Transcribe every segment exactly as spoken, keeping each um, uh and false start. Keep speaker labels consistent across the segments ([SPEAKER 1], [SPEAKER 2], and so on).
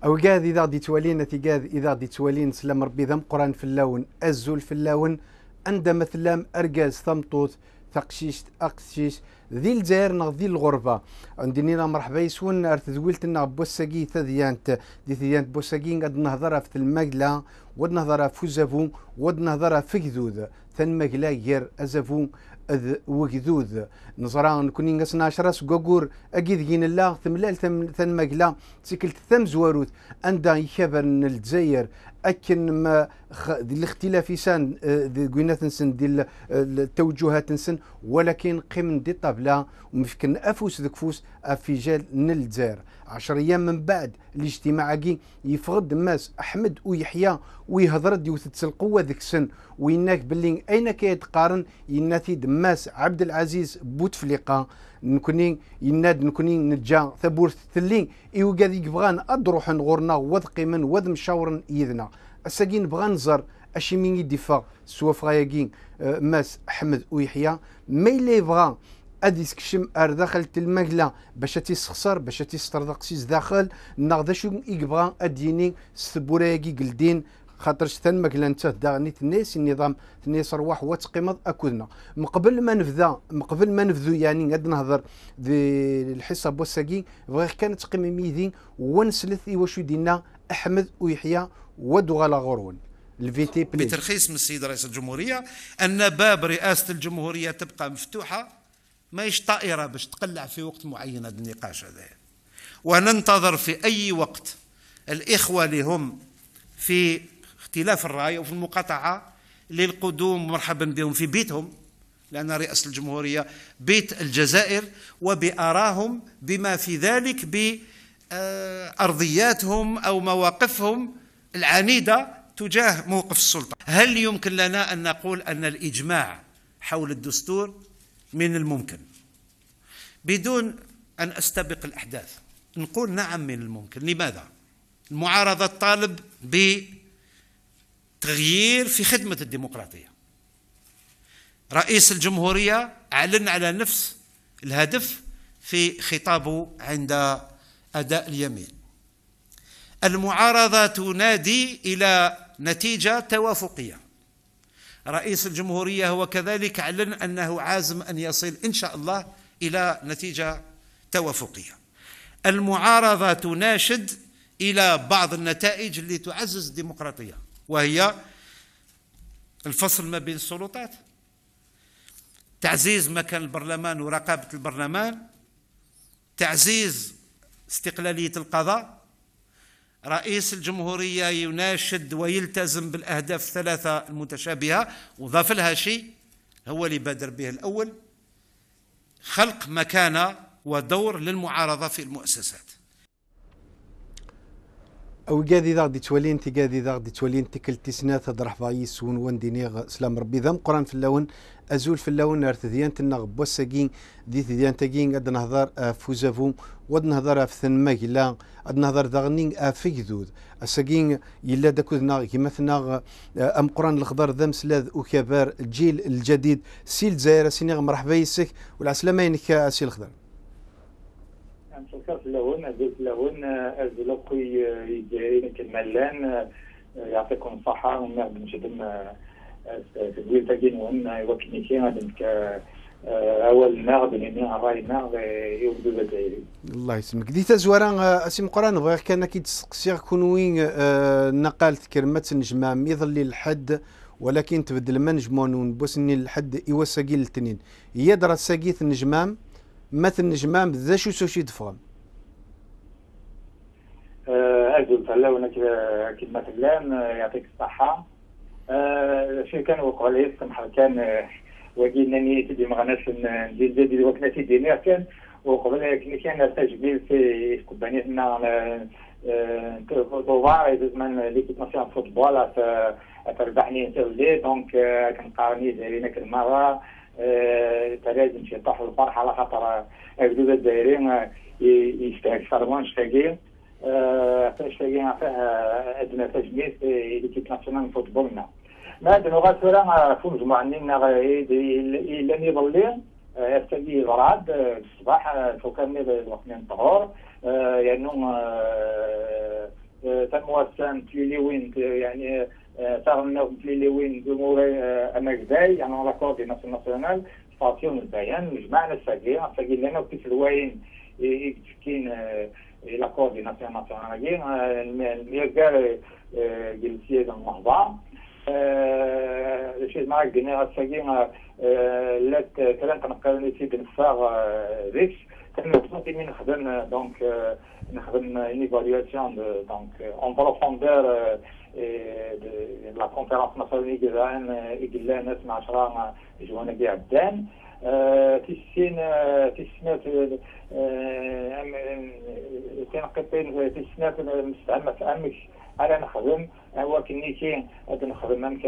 [SPEAKER 1] او كاد اذا غادي توالين تيكاد اذا غادي توالين سلام ربي ذم قران في اللون الزول في اللون عندما مثلا ارجاز ثمطوط تقشيش اقشيش ذي الجزائر نغ ذي الغربه عندنا مرحبا يسون ارت زويلت لنا بوساكي تذيانت دي ثيانت بوساكي قد نهضر في المقله ود نهضر في زافو ود نهضر في كذوذ ثن مقلا غير ازافو اذ وكذوذ نزرا نكوني نقصنا عشرة سكوكور اكيد كين الله ثملال ثن مقلا تسكلت ثم زواروت عندها يخبر الجزائر اكن ما الاختلاف سان قينات نسن ديال التوجهات نسن ولكن قيم دي طابله ومفكن افوس ذك فوس افيجال الجزائر عشر ايام من بعد الاجتماع كي يفقد ماس احمد ويحيى ويهضر ديوث القوه ذيك السن ويناك باللي اين كيتقارن يناتي دماس عبد العزيز بوتفليقه نكوني يناد نكوني نجا ثبور ثلين ايو قاعد يبغان اضروح غورنا وذقي من وذ مشاور يذنا الساكين بغا نزر اشي مين يدفع سوا فغاياكين ماس احمد ويحيى ما اللي بغا ادي يسكشم ار داخل المقله باش تيسخسر باش تيسترزق سيس داخل ناخذ شو يبغى اديني سبوراكي قلدين خاطرش ثن مقله انت داغني الناس النظام الناس رواح وتقيمض اكلنا من قبل ما نفذا من قبل ما نفذو يعني قد نهضر ذي الحصه بوساكي بغا كانت تقيم ميدين ونسلث واش دينا احمد ويحيى ودغلا غرون الفيتي بليز
[SPEAKER 2] بترخيص من السيد رئيس الجمهوريه ان باب رئاسه الجمهوريه تبقى مفتوحه ماهيش طائره باش تقلع في وقت معين هذا النقاش هذا، وننتظر في اي وقت الاخوه اللي هم في اختلاف الراي وفي المقاطعه للقدوم مرحبا بهم في بيتهم، لان رئاسه الجمهوريه بيت الجزائر وباراهم بما في ذلك بارضياتهم او مواقفهم العنيده تجاه موقف السلطه. هل يمكن لنا ان نقول ان الاجماع حول الدستور من الممكن؟ بدون أن أستبق الأحداث نقول نعم من الممكن. لماذا؟ المعارضة تطالب بتغيير في خدمة الديمقراطية. رئيس الجمهورية أعلن على نفس الهدف في خطابه عند أداء اليمين. المعارضة تنادي إلى نتيجة توافقية. رئيس الجمهورية هو كذلك أعلن أنه عازم أن يصل إن شاء الله إلى نتيجة توافقية. المعارضة تناشد إلى بعض النتائج اللي تعزز الديمقراطية، وهي الفصل ما بين السلطات، تعزيز مكان البرلمان ورقابة البرلمان، تعزيز استقلالية القضاء. رئيس الجمهورية يناشد ويلتزم بالأهداف الثلاثة المتشابهة، وضاف لها شيء هو اللي بادر به الأول: خلق مكانة ودور للمعارضة في المؤسسات.
[SPEAKER 1] او قاذي ذا غدي تولين تي قاذي ذا غدي تولين تي كل تسنات هاد رحبا يسون وندينيغ سلام ربي ذم قران في اللون ازول في اللون ارتديان تنغ بوساكين دي تديان تاكين قد نهضر فوزافو ود نهضر في ثن ماكلا قد نهضر داغنين افيكذوذ الساكين يلا داكوذنا كيما ثنا ام قران الخضر ذم سلاذ وكبار الجيل الجديد سيل الجزائر سينيغ مرحبا يسك والعسلامه ينك سي الخضر.
[SPEAKER 3] شكرا لهون أزيد لهون أزلقي يجارين كمالان يعطيكم الصحة ونعم نشدم تدوير تاكين وأن يوكنيشين هذا ك أول ناغ بنيني الرأي ناغ يوجد الجزائري. الله
[SPEAKER 1] يسلمك. دي تزوران أسيم قران غير كان كي تسقسيغ كونوين نقالت كلمات نجمام يظل الحد ولكن تبدل ما نجمون ونبوسني الحد يوساقي الاثنين يدرس ساقيت النجمام مثل نجمام ذا شو سوشي دفغم
[SPEAKER 3] أجل فلونا كلمة اللام يعطيك الصحة. شو كان وقع لي سمح كان وجيناني تدي مغناش ندير ديال وكناتي دينير كان وقبل كان تجميل في كومبانيتنا طوفا زمان ليكيب ناسيونال فوتبول تربحني تولي دونك كنقارني دايرين كل مرة لازم شي طاح الفرحه على خاطر الجدود الجزائريين يشتاق صاروا مشتاقين مشتاقين فيها ادنى تجميل في ليكيب ناسيونال فوتبولنا. ما هاد اللغات ولا في مجموعه عندنا الا يظلين يستدي غراد الصباح فوق الوقت من الظهر يعني تموسان في وين يعني تغنوا في لوين دموري اماكداي يعني لا كورديناسيون ناسيونال فاسيون البيان جمعنا الساقي الساقي لنا في الوين يكتكين لا كورديناسيون ناسيونال الميغار جلسيه الموضوع الشيء معك قلنا الساقي لا كلام كنقرا في بنفاغ ريكس كنبغي من نخدم دونك نخدم une évaluation de donc en profondeur de la conférence nationale de إجلاء ناس مع عشرة جوانا بيع الدان في السين في السنوات كنقطين في السنوات المستعمة في أمك على نخدم هو كنيكي هذا نخدم أمك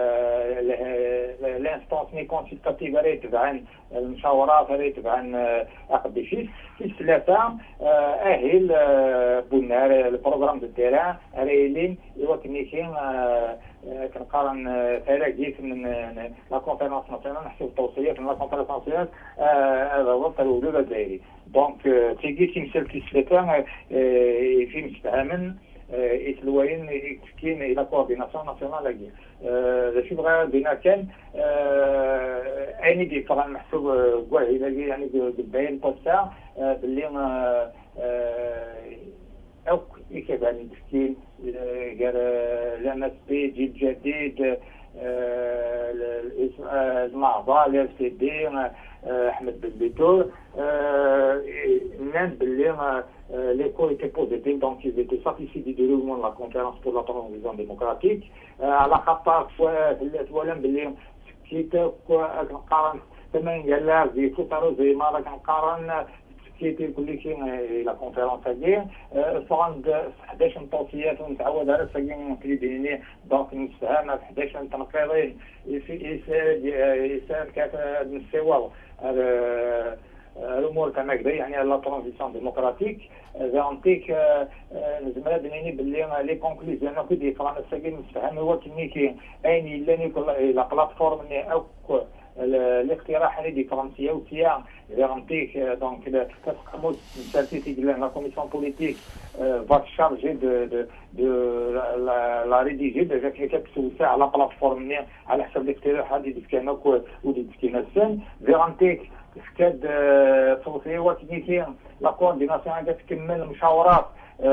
[SPEAKER 3] لانستانس مي كونسلتاتيف راه يتبعن المشاورات راه يتبعن عقد فيه في الثلاثة أهل بنار البروغرام دو تيران ريلين هو كنيكي كنقارن تراجيت من لا كونفيرونس ناسيونال نحسب التوصيات من لا كونفيرونس ناسيونال هذا هو التلوث الجزائري دونك تيجي تمثل في الثلاثة في مستعمل إثلوين كاين إلى كورديناسيون ناسيونال كي شو بغا بينا كان أني دي طبعا محسوب كواعي يعني بالبين بوستا باللي أو كيف يعني تسكين قال لامس بي جيل جديد المعضاء الاف سي دي احمد بن بيتور الناس باللي l'écho était positif, donc ils étaient satisfaits du déroulement de la conférence pour la transition démocratique. على خاطر توالم باللي كيت كنقارن ثمن قال لا زي فطروا زي ما راك نقارن كيتي كل شيء لا كونفيرونس هذه صاند احد عشر توصيات ونتعود على ساكن كليديني دونك نستهان في احد عشر تنقيضين يسال كاف نسيوال الامور كما كدا يعني لا ترانزيسيون ديموكراتيك زانتيك زعما بنيني باللي لي كونكلوزيون كي فرنسا ساكن نستهان هو كنيكي اين لاني لا بلاتفورم او الاقتراح هذه فرنسيه وسيا غانتيك دونك كتقمص نسالتي ديال لا كوميسيون بوليتيك فا شارجي دو دو دو لا ريديجي ديجا كي كتوسع على بلاتفورم على حسب الاقتراح هذه ديك كانك ودي كاين السن غانتيك فكاد صوتي وكنيكي لا كورديناسيون كتكمل المشاورات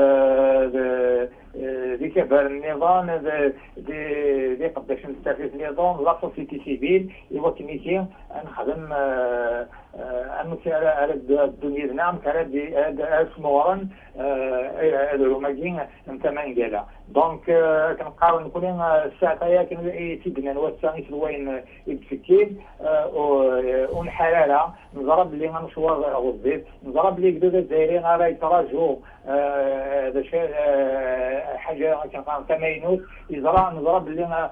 [SPEAKER 3] دي كبار النظام دي دي قداش نستافد النظام لا سوسيتي سيفيل ايوا كنيكي نخدم امثال على الدنيا نعم كان اسمورن هذو ماكين انت ما نقالها دونك كنقارن كل الساعه يا كان تيبنا نوسع وين يتفكين ونحلالها نضرب اللي غنشوار غزيت نضرب اللي كذا الجزائريين راه يتراجعوا هذا شيء حاجه كنقارن تماينوت يزرع نضرب اللي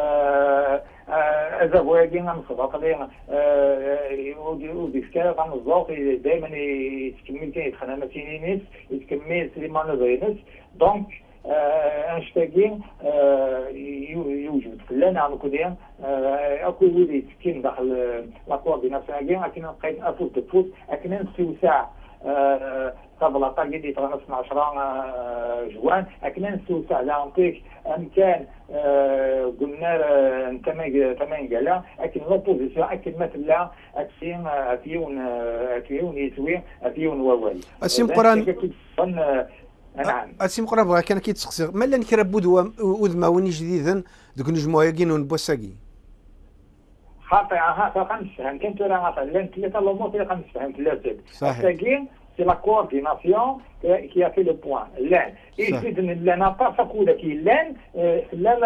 [SPEAKER 3] هذا هو يجينا نصدق ليه وديسكا كان الزوق دائما يتكمل كي يتخنم تينيس يتكمل سليمان زينس دونك انشتاقين يوجد فلان عم كودين اكو ولي تكين داخل لا كورديناسيون لكن قيد افوت دفوت لكن نستوسع قبل طاقي فرنسا عشرة جوان لكن نستوسع لانتيك امكان قلنا تمام تمام قال لكن لوبوزيسيون اكن مثلا اكسين افيون افيون يسوي افيون ووال
[SPEAKER 1] اسيم قران نعم اسيم قران بغا كان كيتسقسي مالا نكرب بودوا وذماوني جديدا دوك نجمعوا يقينون بوساقي
[SPEAKER 3] خاطئ ها خمسه كنت راه مثلا ثلاثه لومو خمسه ثلاثه
[SPEAKER 1] صحيح
[SPEAKER 3] c'est la coordination qui a fait le point. L'un. Et c'est de n'a pas fait qui l'un, là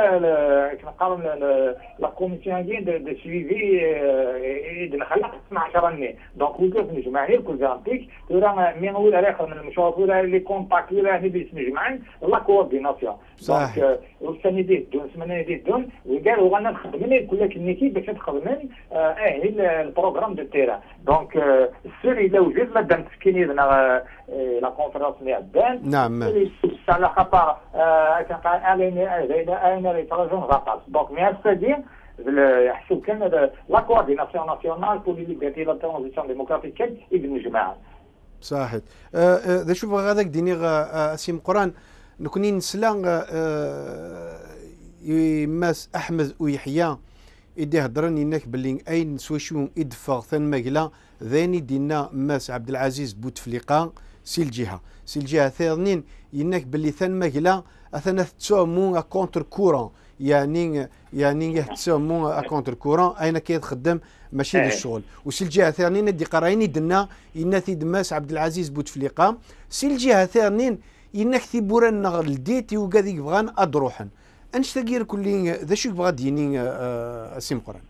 [SPEAKER 3] la commission de, de suivi et de la خلق donc vous pouvez نجمعين كل ذلك ترى من أول آخر من المشاورات اللي كونتاكت اللي راح نبي نجمعين la coordination.
[SPEAKER 1] صح.
[SPEAKER 3] والسنة دي دون سمنة دي دون وقالوا غنا نخدمين كل كنيكي باش تخدمين أهل البروغرام دو تيران. donc السوري لو جد ما دام تسكيني لا كونفرنس نيابان
[SPEAKER 1] نعم
[SPEAKER 3] على خطر كان قال علينا هذا اين ريتراجون غطاس دونك ميرسيدي يحسب كان لا كورديناسيون ناسيونال بور ليبرتي لا ترانزيسيون ديموكراتيك ابن الجماعه
[SPEAKER 1] صحيح ذا شوف غاداك ديني اسيم قران نكوني نسلا ماس احمد ويحيى إدي هضرن إنك بلي أين سويشون إدفاغ ثان مقلا ذاني دينا ماس عبد العزيز بوتفليقة سي الجهة سي الجهة ثانين إنك بلي ثان مقلا أثنا تسومون كونتر كورون يعني يعني تسومون كونتر كورون أين كيتخدم ماشي للشغل وسي الجهة ثانين دي قرايني دنا إن ثيد ماس عبد العزيز بوتفليقة سي الجهة ثانين إنك ثيبوران لديتي وكذيك بغان أدروحن انش تاكير كلي ذا شو بغا ديني اسيم قران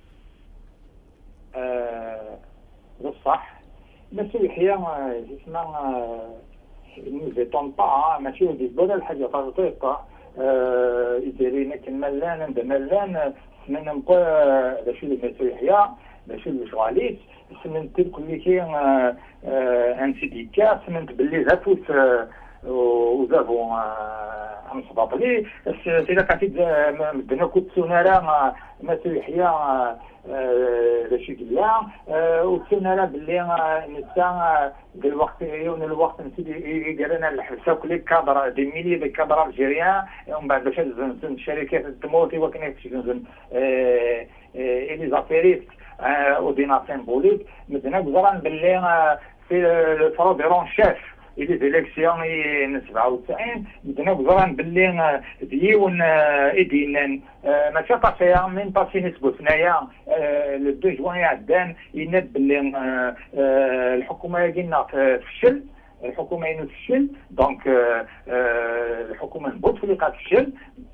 [SPEAKER 3] اه بصح ماشي يحيى اسمها نو زيتون با ماشي ودي بولا الحاجه طريقه يديرينا كملان عند ملان سمن نبقى ذا شو ماشي يحيى ذا شو شغاليت سمن كل كي ان سيديكا سمن باللي زافوت وزافو عم صباط لي سيدا كاتيد مدنا كنت سونارا ما يحيى رشي قلا وسونارا باللي نسا بالوقت يوم الوقت نسيدي يقرنا الحساب كل كادر دي ميلي دي كادر الجيريان ومن بعد باش نزن الشركات التموتي وكان نزن الي زافيريت ودينا سيمبوليك مدنا قزران باللي في الفروديرون شاف إلى زيليكسيون سبعة وتسعين بدنا بزران باللي ديون إدينان ماشي طاشيا من طاشي نسبو ثنايا لو دو جوان عدان يناد باللي الحكومة قلنا تفشل الحكومة تفشل دونك الحكومة بوتفليقة تفشل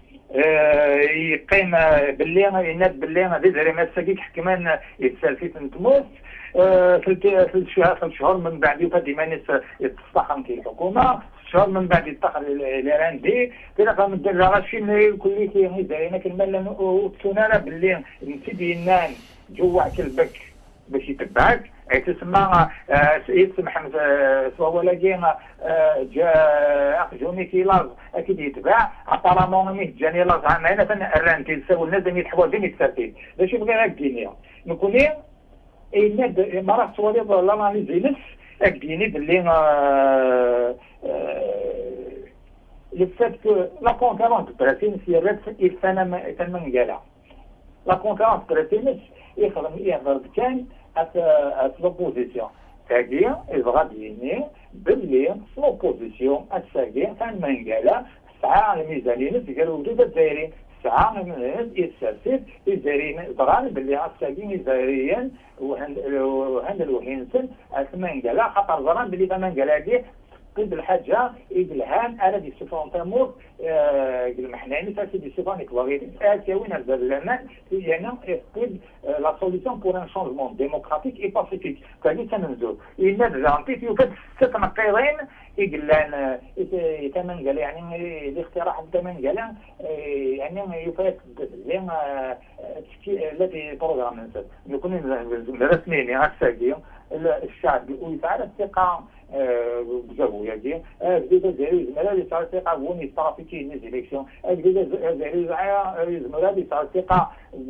[SPEAKER 3] يقيم باللي يناد باللي بزري ما تساكيك حكمان يتسالفيت نتموت في الشهر في الشهر من بعد يبدا مانيس يتصطحن في الحكومه الشهر من بعد يتخر الايران دي كذا فمن الدرجه كل كي دايرين كلمه وتسونا باللي نسيدي النان جوع كلبك باش يتبعك اي تسمى يسمح سوا ولا كيما جا جوني كي لاز اكيد يتباع ابارامون مي جاني لاز عامين فانا الرانتي تساوي الناس اللي يتحواجين يتسرتين باش يبغي هاك الدنيا نكوني اي ناد مرات صوري لا مانيزي نفس اكديني باللي لو فات كو لا كونكورونس براتين سي ريت الفانا تمن قالها لا كونكورونس براتين يخدم يهضر كان ات ات لوبوزيسيون تاكي يبغى ديني باللي لوبوزيسيون الساكي كان منقاله ساعه الميزانيه ديالو ودود الدايرين ساعه من الناس يتسلسل الدايرين ضران باللي الساكين الدايريين وهند الوهينسن منقاله خاطر ضران باللي منقاله دي قد الحاجه يدلهان انا دي سيفون تامور المحناني تاسي دي سيفون كلاغيدي تاسي وين هذا الزمان يعني قد لا سوليسيون بور ان شونجمون ديموكراتيك اي باسيفيك كاني تنزو يناد جانتي يوجد ست مقيرين يقلان يتمن قال يعني الاقتراح الثمن قال يعني يفات لين التي بروغرام نسد يكون رسميين هكا الشعب ويفعل الثقه بزاوية دي جديدة زيري زملاء يصير ثقة بوني استراتيجي نزيليكسيون جديدة زيري زملاء يصير ثقة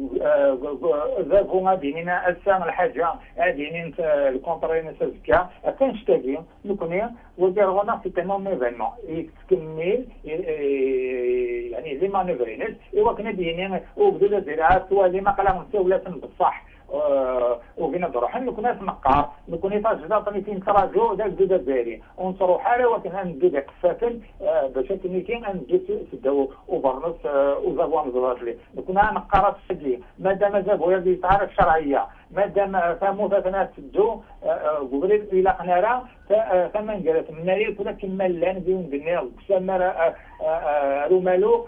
[SPEAKER 3] ذاكونا دينينا السام الحاجة دينين الكونترين سازكا كانش تاقي نكوني وديرونا في تمام ايفينمون يتكمل يعني لي مانوفرينيس ايوا كنا دينين وبدو زيري سوا لي ما قلاهم سولات بصح وفينا نروح نكون نقار نكون تاجدا طنيتين تراجو داك جوده داري ونصرو حاله وكان ندو داك الساكن باش كنيكين ندو سداو وبرنس وزاوان زواتلي نكون نقارات السجلي مادام زابو يدي تعرف الشرعيه مادام فهموا فتنا تدو قبل الى قناره فمن قالت من ناري كنا كما لان ديون بالنار سمر رومالو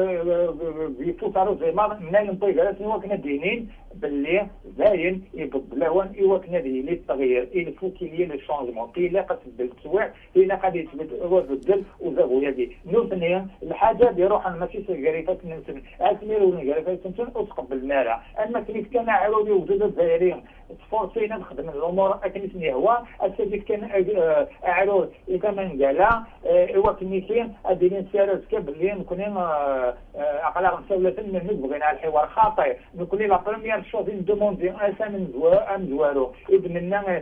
[SPEAKER 3] بيفوتارو زي ما من نطي قالت هو كنا دينين باللي زاين يبدلوان ايوا كنا ديني التغيير il faut qu'il y ait le changement الا قد بالتسويع الا قد يتبدل وزابو يدي نو ثانيا الحاجه اللي يروح ماشي سكريفات نسن اسمير ونغريفات نسن اسقب بالمال اما كيف كان عرودي وجود الدائرين تفورسينا نخدم الامور اكنسني هو السيد كان اعرض كمان قال ايوا كنيكين اديني سيرس كبلي نكون اقلا مسوله من بغينا الحوار خاطئ نكون لا بروميير شوز ندوموندي اسا من زوا ام زوارو ابننا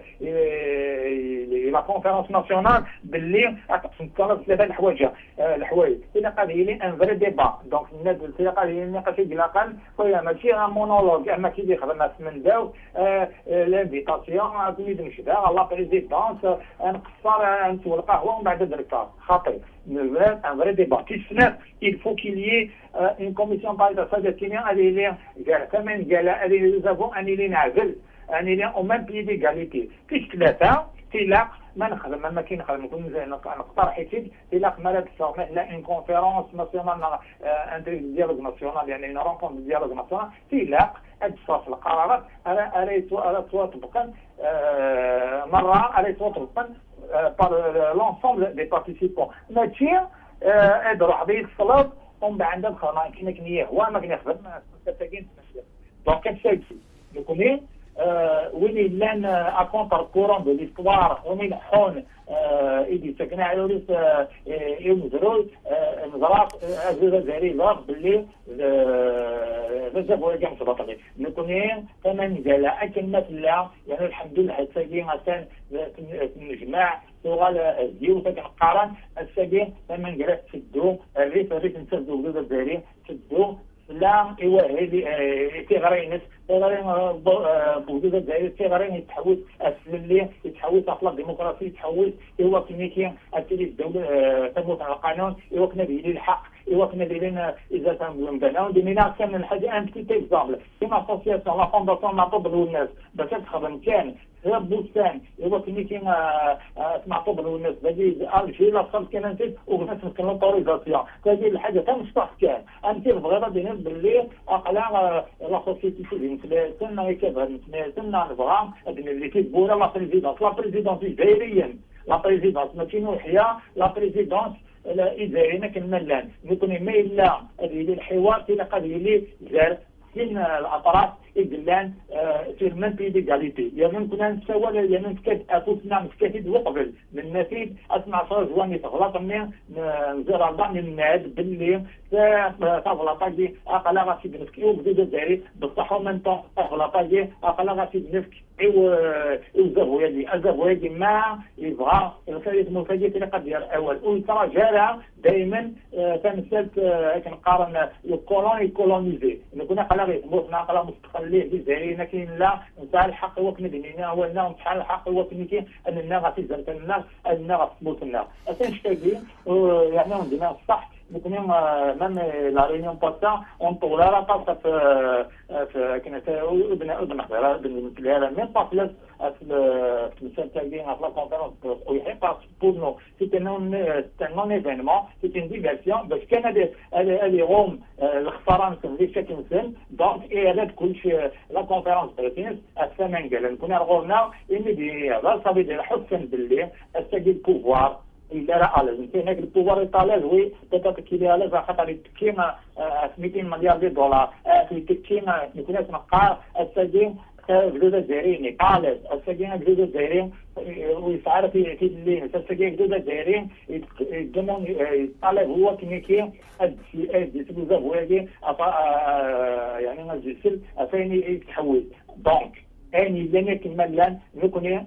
[SPEAKER 3] لا كونفيرونس ناسيونال باللي تقسم ثلاث ثلاثه الحوايج الحوايج تلقى لي ان فري ديبا. دونك الناس تلقى لي نقاش يقلقن خويا ماشي ان مونولوج اما كي يخدم من داو لانفيتاسيون كي نمشي لا بريزيدونس نقصر نسول قهوه ومن بعد دركا خاطر ان فري ديبا كيسنا il faut qu'il y ait une commission paritaire كيما اللي قال كمان قال اللي زافون ان اللي نعزل ان اللي او ميم بي ديغاليتي كيش ثلاثه تلاق ما نخدم ما كاين نخدم نكون نقترح حيت تلاق مالك فورمي لا ان كونفيرونس ناسيونال ان ديالوغ ناسيونال يعني ان رونكونت ديالوغ ناسيونال تلاق ادفع القرارات انا اريت اريت تطبقا مره اريت تطبقا بار لونسومبل دي بارتيسيبون ماشي ادرو حبيب الصلاه ومن بعد الخدمه كنا كنيه هو ما كنخدم كتاكين دونك كنشايف نكوني وين لان ا كونتر كورون دو ليستوار ومن حون ايدي سكنا على وليس يمزرو نزرع الجزائري ضرب باللي بزاف ولا كان تبطل نكوني كمان قال اكن مثلا يعني الحمد لله حتى مثلا نجمع سوغال ديو تنقارن الساقي كمان قالت تدو الريف الريف نسدو بزاف الجزائري تدو لا ايوا هذه تيغرينس تيغرين بوجود الجزائر تيغرين يتحول اللي يتحول اخلاق الديمقراطيه يتحول ايوا كيميكي التي الدوله تموت على القانون ايوا كنا دايرين الحق ايوا كنا دايرين اذا تنبناو دينا كان الحاجه ان بتي اكزامبل كيما اسوسياسيون لا فونداسيون نعطوا الناس باش تخدم كان غير بوستان ايوا كيميكي نعطوا الناس هذه الجي لا صار كان انت وبنات مسكن لوطوريزاسيون هذه الحاجه تنصح كان انت بغينا بينات باللي اقلا لا سوسيتي سيفيل ثم كذا ثم نبغى اللي كيبونا لا بريزيدونس لا بريزيدونس جزائريا لا بريزيدونس ماشي نوحيه لا بريزيدونس الجزائريين كنملان نكون ما الا هذه الحوار تلقى لي زار كاين الاطراف يدلان في المن بي ديغاليتي يعني كنا نتساوى يعني نتكاد اتوسنا متكاتد وقبل من نفيد اسمع صوت جواني تغلط من نزير الله من ناد باللي تغلط دي اقلا غاسي بنفكي وبدو الجزائري بصح ومن طون تغلط دي اقلا غاسي بنفكي ايوا الزهو يعني الزهو يعني ما يبغى الخريطه المفاجئه اللي قد يدير اول وترى جارها دائما تمثلت كنقارن الكولوني كولونيزي كنا قلا غير قلا مستقل ليه الجزائريين كاين لا نتاع الحق هو كنا بنينا هو لنا نتاع الحق هو كاين اننا غادي زرت لنا اننا غتصبوت لنا اتنشتاقي يعني عندنا الصح نكون مام لا ريونيون باسا اون طولا لا طاقه في في كانت ابن ابن حضره بالنسبه لها ميم با بلاص في المثال تاعي في لا كونفيرونس ويحي باس بور نو سيتي نون نون ايفينمون سيتي ان ديفيرسيون باش كان هذه اللي روم الخساره اللي شكل مثل دونك اي هذا كلشي لا كونفيرونس بريتينس الثمن قال نكون رغبنا ان دي هذا صافي ديال حسن باللي استجي البوفوار إذا رأى لازم هناك البوفوار إيطالي وي تتابع كيلي على خاطر تكيما مئتين مليار دولار في تكيما نكون نقار السجين جدود الجزائريين إيطالي السجين جدود الجزائريين ويسعر في في الليل السجين جدود الجزائريين يدمون إيطالي هو كنيكي الجسد هو يجي يعني الجسد أفين يتحول دونك أني لنا كملان نكون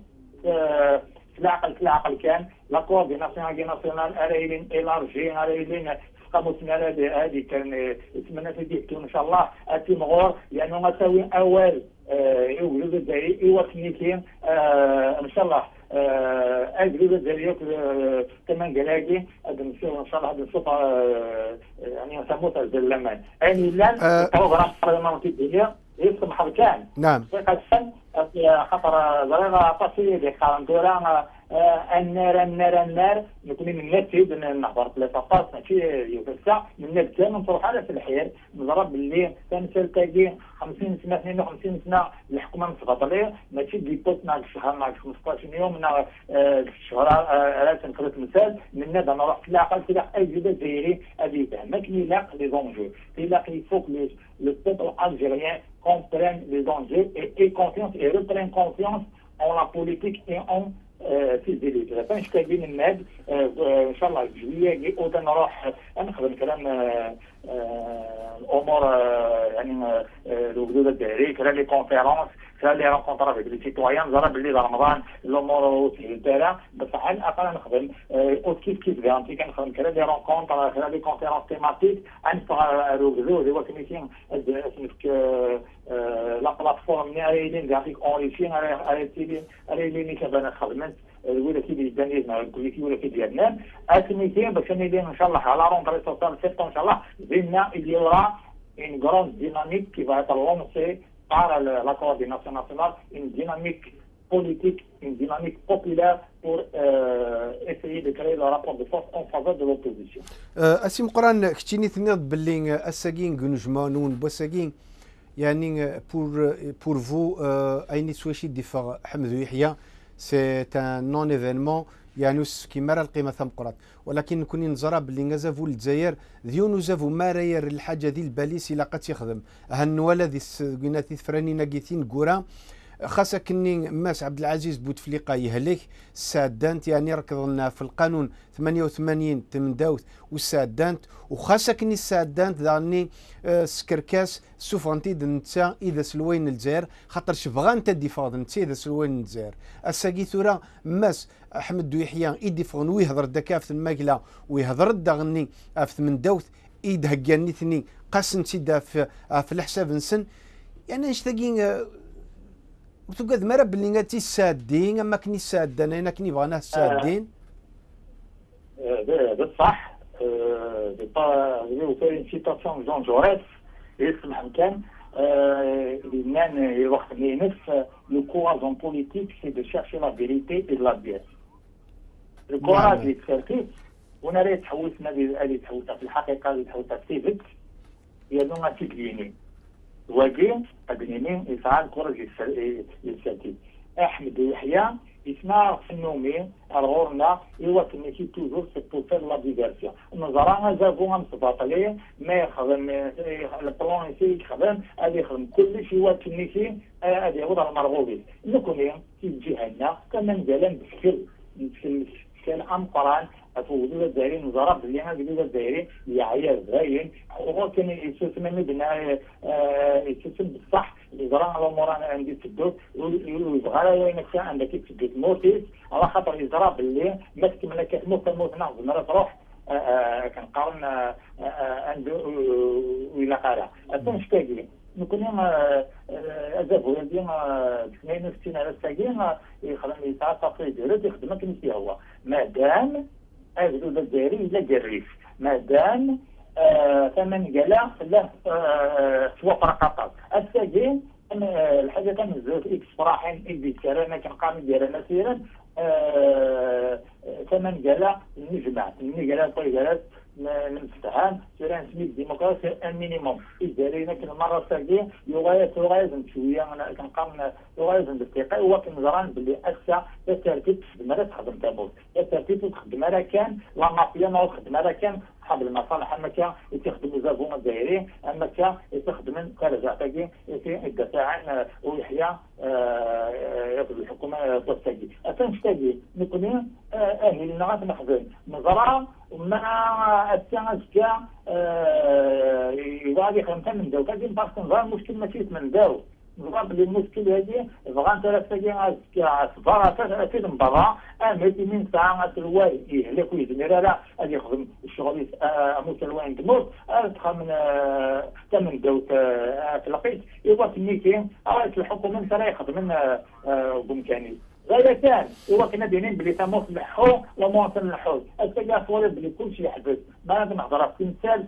[SPEAKER 3] العقل العقل كان لا كورديناسيون ناسيونال اريلين الارجي اريلين قاموسنا هذه كان يتمنى تديكتو ان شاء الله اتي مغور لانه غتساوي اول يوجد الجزائري ايوا كنيكين ان شاء الله اجلب الجزائريات كمان قلاقي ان شاء الله هذا الصوت يعني سموت الزلمان يعني لان البروغرام البرلماني الدولي يسمح بكان
[SPEAKER 1] نعم
[SPEAKER 3] خطر ضريرة تصير دي قارنتورا النار النار النار نكون من نتيب نحضر ثلاثة طاس ماشي يوفسع من نتيب نصرف على في الحياة نضرب اللي كان سلتاقي خمسين سنة اثنين وخمسين سنة الحكومة متفضلية ماشي دي بوت مع الشهر مع خمسطاش يوم مع الشهر راسا نقرأ مثال من نادى انا رحت لاقل تلاق اي جدة زيري هذه فهمك لي لاق لي زونجو تلاق لي فوق لو بوبل الجيريان comprennent les enjeux et aient confiance et reprennent confiance en la politique et en ses élites. فاش كاين الناد ان شاء الله جويه اودا نروح نخدم كلام الامور يعني الوجود الدائري كلا لي كونفيرونس كلا لي رونكونتر افيك لي سيتويان زرا باللي رمضان الامور تاعها بس على الاقل نخدم كيف كيف فهمتي كنخدم كلا لي رونكونتر كلا لي كونفيرونس تيماتيك عن الوجود هو كميتين اسمك لا بلاتفورم ناريين غافيك اونليشين على تيلي على لي كبان خدمت ولا كي دانيز مع الكوليكي ولا كي ديالنا اسميتين باش ندير ان شاء الله على رونتري توتال سبتمبر ان شاء الله زينا il y aura une grande dynamique qui va être lancée par la coordination nationale, une dynamique politique, une dynamique populaire pour euh, essayer de créer le rapport de force en faveur de l'opposition.
[SPEAKER 1] اسيم قران كتيني تنيض باللي الساكين كنجمانون بوساكين يعني بور بور فو ايني سواشي ديفا حمد يحيى سي ان نون ايفينمون يعني كيما راه القيمه ثم قرات ولكن كوني نزرا باللي نزافو الجزائر ذيو نزافو ما راير الحاجه ذي الباليس الا قد يخدم هالنوالا ذي قناتي فراني ناقيتين كورا خاصة كني ماس عبد العزيز بوتفليقه يهلك سادانت يعني ركضنا في القانون ثمانية وثمانين تمنداوت والسادانت وخاصة كني السادانت ذاني سكركاس سوفانتي دنتا اذا سلوين الجزائر خاطر شبغان تدي فاض نتا اذا سلوين الجزائر الساقي ثورا ماس احمد يحيى يديفون ويهضر دكافه الماكله ويهضر دغني في من دوت ايد هكاني ثني قاسن تيدا في في الحساب نسن يعني نشتاقين وتقعد مرة باللي نتي سادين اما كني سادين انا كني بغينا سادين
[SPEAKER 3] بصح كاين سيتاسيون جون جوريس يسمح كان لان وقت اللي نفس لو كوازون بوليتيك سي دو شيرشي لا فيريتي اي لا بيس لو كوراج اللي تفركيت وانا راه تحولتنا اللي تحولتها في الحقيقه اللي تحولتها في سيفيك هي نوع تيكليني واقين أبنينين يفعل كورج يساتي أحمد يحيى يسمع في النومين الغورنا إيوا كميتي توجور سي بور فير لا ديفيرسيون نظرانا زافوها مصباطلية ما يخدم البلان يسي يخدم هذا يخدم كلش إيوا كميتي هذا يوضع المرغوبين نكونين في جهتنا كما نزالن بشكل كان أمقران فوجود الجزائري نظرة بلي هذا الجزائري الجزائري يعير زاين هو كان يسوسم بنا يسوسم بالصح نظرة على الأمور عندي تدوت ويبغى وينك عندك تدوت موتيس على خاطر يزرع بلي ما تكمل كتموت تموت ناخذ مرة تروح كنقارن عنده ولا قارع أتنشتاقي نكون أزاف ولدي اثنين وستين على الساقين يخدم يتعاطى في ديرات يخدم كنسي هو مادام أجدود الجزائري إلا جريف مادام ثمن قلا له توفر قطر الساقين الحاجة كان زوج إكس فراحين إكس كرانا كنقام ديالنا سيرا ثمن قلا نجمع من قلا طوي قالت نفتحان سيران سميت ديمقراطي المينيموم الجزائريين كل مره ساقيه يغايز يغايز شويه انا كنقام يغايز بالثقه هو كنزران باللي اسا الترتيب خدمه راه تخدم تابوت الترتيب تخدم راه كان لا مافيا ما خدمه راه كان اصحاب المصالح اما كان يستخدموا زافون الجزائريين اما كان يستخدموا خارج عتاقي في الدفاع عن ويحيى ياخذ الحكومه التوسطيه اتنشتاقي نكون اهلنا غنخدم نزرع مع الساعه كا يغادي خمسه من داو كاين باش نظهر مشكل ماشي من داو نظهر بلي المشكل هذه بغا ثلاث ساعات كا صفاره اكيد من برا امتي من ساعه الواي يهلك ويزمر لا غادي يخدم الشغل متلوين تموت تخمن ثمن داو تلقيت ايوا كميتين الحكومه راه يخدم بامكانيه غايتان هو كنا دايرين بلي تموت نحو ومواطن نحو التقى صوري بلي كلشي يحبس ما نهضر في مثال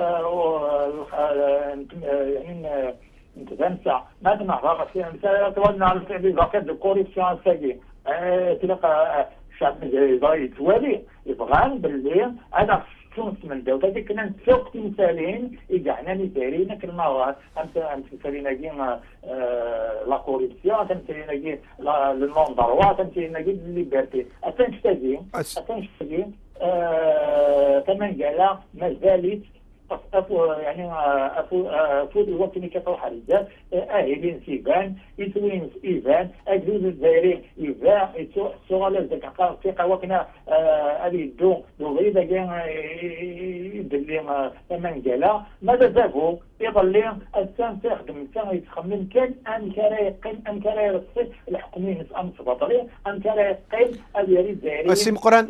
[SPEAKER 3] يعني نتنسى ما نهضر في مثال تولنا على الفعل زكاه الكوريبسيون ساكي تلقى الشعب الجزائري يتوالي يبغى باللي هذا تونس من داو هذيك كنا نتسوق تمثالين يقعنا مثالين كلمه انت تمثالين كيما لا كوريبسيون تمثالين كيما للنون دروا تمثالين كيما الليبرتي اتنشتاقي اتنشتاقي كمان قال مازالت أفو يعني أفو أفو الوقت اللي كتروح على الجاد أهلين سيبان يتوين إيفان أجلوز الجزائري إيفان السؤال ذاك عقار ثقة وكنا أبي الدو دو غيدا كان باللي منقاله ماذا زافو يظل السام تخدم السام يتخمم كان ام كرا يقين ام كرا يرصي الحكوميين ام سباطري ام كرا يقين اليري الزهري
[SPEAKER 1] اسم قران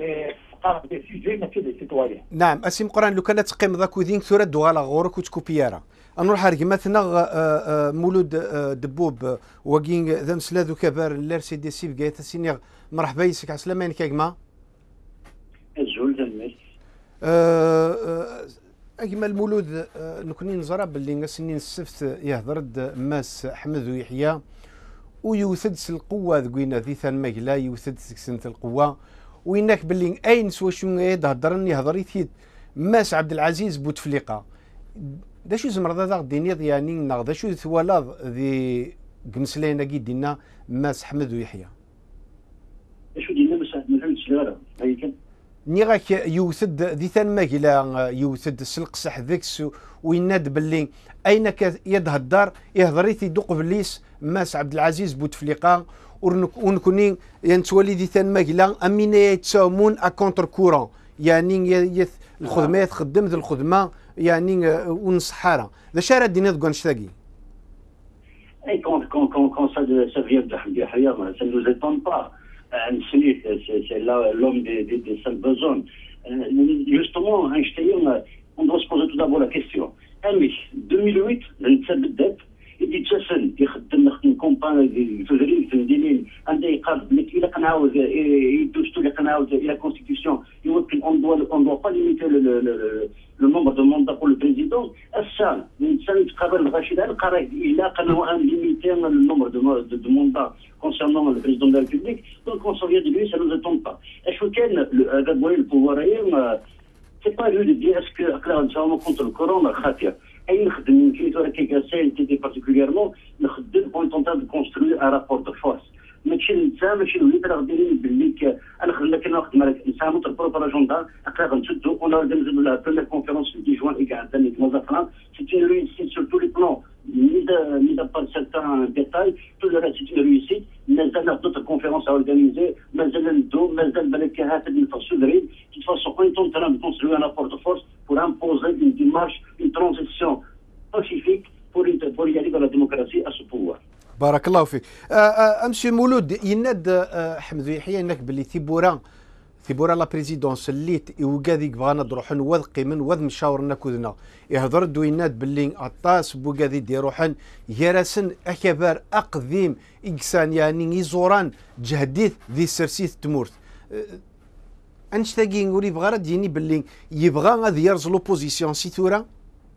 [SPEAKER 1] نعم اسم قران لو كانت تقيم ذاك ودين ثورة دوغالا غورك وتكوبيارا نروح هارك مثلا مولود دبوب وكين ذا مسلاذو كبار لار سي دي سي بقايت سيني مرحبا يسك عسلامة كاكما
[SPEAKER 4] الزول دمي
[SPEAKER 1] اجمل المولود نكوني نزرى باللي سنين السفت يهضر ماس حمد ويحيى ويوثد القوة ذوينا ذي ثان مقلا يوثد سنة القوة وينك باللي اين سوا شو يهضرني يهضر يثيد ماس عبد العزيز بوتفليقة دا شو زمر ذا دينيض يعني نغدا شو ثوالاد ذي قمسلينا كي دينا ماس حمد ويحيى
[SPEAKER 4] شو دينا ماس من عند شلارة هاي كان
[SPEAKER 1] نيغاك يوثد ذي ثان ماكلا يوثد السلق صح ذيكس ويناد باللي اينك يدها الدار يهضر يدق بليس ماس عبد العزيز بوتفليقة ونكوني ينتولي ذي ثان ماكلا امين يتساومون ا كونتر كورون يعني الخدمه يتخدم ذي الخدمه يعني ونصحارة ذا شارع دينا ذكون شتاقي
[SPEAKER 4] اي كون كون كون كون سا سا فيان دو حمدي حيا سا نو زيتون با عن سنيت سي لوم دي دي دي سال بوزون جوستومون اينشتاين on doit se poser tout d'abord la question امي ألفين وثمانية الانسان بالذات يدي تسن يخدم نخدم كومباني في غريب في المدينين عنده يقارب لك الى قنعاود يدوزتو الى قنعاود الى كونستيتيسيون يمكن اون دوا اون دوا با ليميتي لو نومبر دو موندا بور لو بريزيدون السان الانسان يتقابل الغاشي هذا القرار الى قنعوا ان ليميتي لو نومبر دو موندا كونسيرنون لو بريزيدون دو لا ريبوبليك دونك اون سوفيا دو لوي سا نو زيتون با اشو كان هذا بوي البوفوار سي با لو دي اسكو اقرا نتاعو كونتر الكورونا خاطيه اي نخدم يمكن تورا كي سي بارتيكوليرمون نخدم اون طونطان دو كونستروي ان رابور دو فورس ماشي الانسان ماشي الوليد راه دايرين باللي انا خلينا كنا نخدم على الانسان نوتر بروبر اجوندا اقرا غنشدو اون اورغانيزو لا بروميير كونفيرونس في دي جوان اي قاعد ثاني موظفنا سي اون ريوسيت سور تو لي بلون ميدا ميدا با سيرتان ديتاي تو لو ريست سي اون ريوسيت مازال دوتر كونفيرونس اورغانيزي مازال ندو مازال بالك هات الفرصه دريد دي فاسون اون طونطان دو كونستروي ان رابور دو فورس pour imposer une démarche, une transition pacifique pour, pour y aller dans la démocratie à ce pouvoir.
[SPEAKER 1] بارك الله فيك. امسي مولود يناد حمد يحيى انك باللي ثيبورا ثيبورا لا بريزيدونس الليت وكاديك بغانا نروحن وذقي من وذ مشاورنا كودنا يهضر دو يناد باللي عطاس بوكادي ديروحن يراسن اكبر اقديم اكسان يعني يزوران جهديث ذي سرسيث تمورت انشتاقي نقول يبغى راه ديني باللي يبغى غادي يرز لوبوزيسيون سي ثورة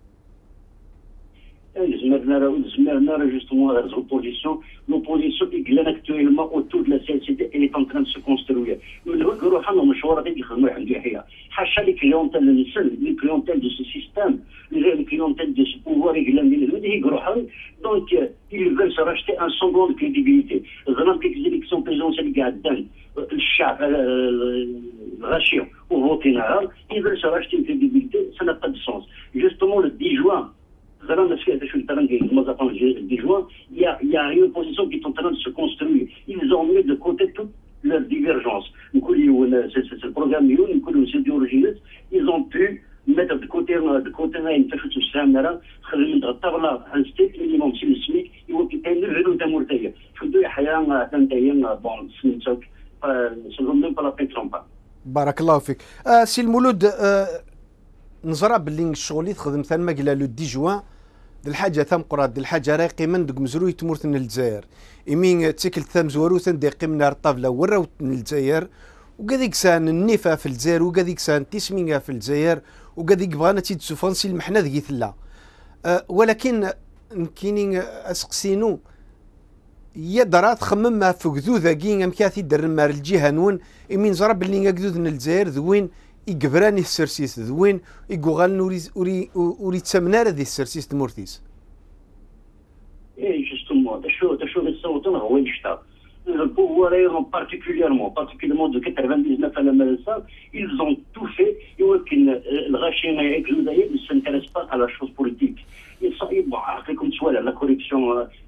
[SPEAKER 4] زمرنا راه زمرنا راه جوستومون راه لوبوزيسيون لوبوزيسيون اللي اكتويلمون اوتور دو لا سي سي دي اللي كونتران سو كونستروير من هو يروحوا مشوار غادي يخدموا عند يحيى حاشا لي كليونتال النسل لي كليونتال دو سو سيستيم لي كليونتال دو سو بوفوار اللي اللي يروحوا دونك ils veulent se racheter un second de crédibilité زعما ديك ليزيكسيون بريزونسيال اللي قاعدين الشعب الغاشي وفوتينها ils veulent se racheter une crédibilité ça n'a pas de sens justement le dix juin زعما الناس فيها شو التران كاين الموظفين le dix juin il y a il y a une position qui est en train de se construire ils ont mis de côté toute leur divergence نقول c'est le programme يون نقولوا c'est idéologies ils ont pu mettre de côté de côté une تفوت السامره خلينا نتغطى على ستيت مينيموم سي السميك يمكن ان نزلوا دمورتيه شدوا حياه تنتهي بون سميتوك سلهم بلا بيترومبا
[SPEAKER 1] بارك الله فيك. آه سي المولود آه نزرى باللي الشغل تخدم ثان ما قال لو دي جوان د الحاجه ثم قراد د الحاجه راقي من دك مزروي تمورت للجزائر يمين تيكل ثم زورو ثندي قمنا الطابله وراو للجزائر وكذيك سان النفا في الجزائر وكذيك سان تسمينها في الجزائر وكذيك بغانا تيد سوفانسي المحنه ذي ثلا أه ولكن كاينين اسقسينو يدرا تخمم ما فكذو ذاكين ام كاثي در مار الجهه نون يمين زرا باللي كذوذ من الجزائر ذوين يقبراني السرسيس ذوين يقوغال نوري اوري اوري تسمنار ذي السرسيس تمورتيس
[SPEAKER 4] اي جوستومون دا شو دا شو الصوت هو يشتا le pouvoir particulièrement, particulièrement de quatre-vingt-dix-neuf à la Malsa, ils ont tout fait et le Rachid et le ne s'intéressent pas à la chose politique. Ils sont, bon, comme tu vois, la corruption,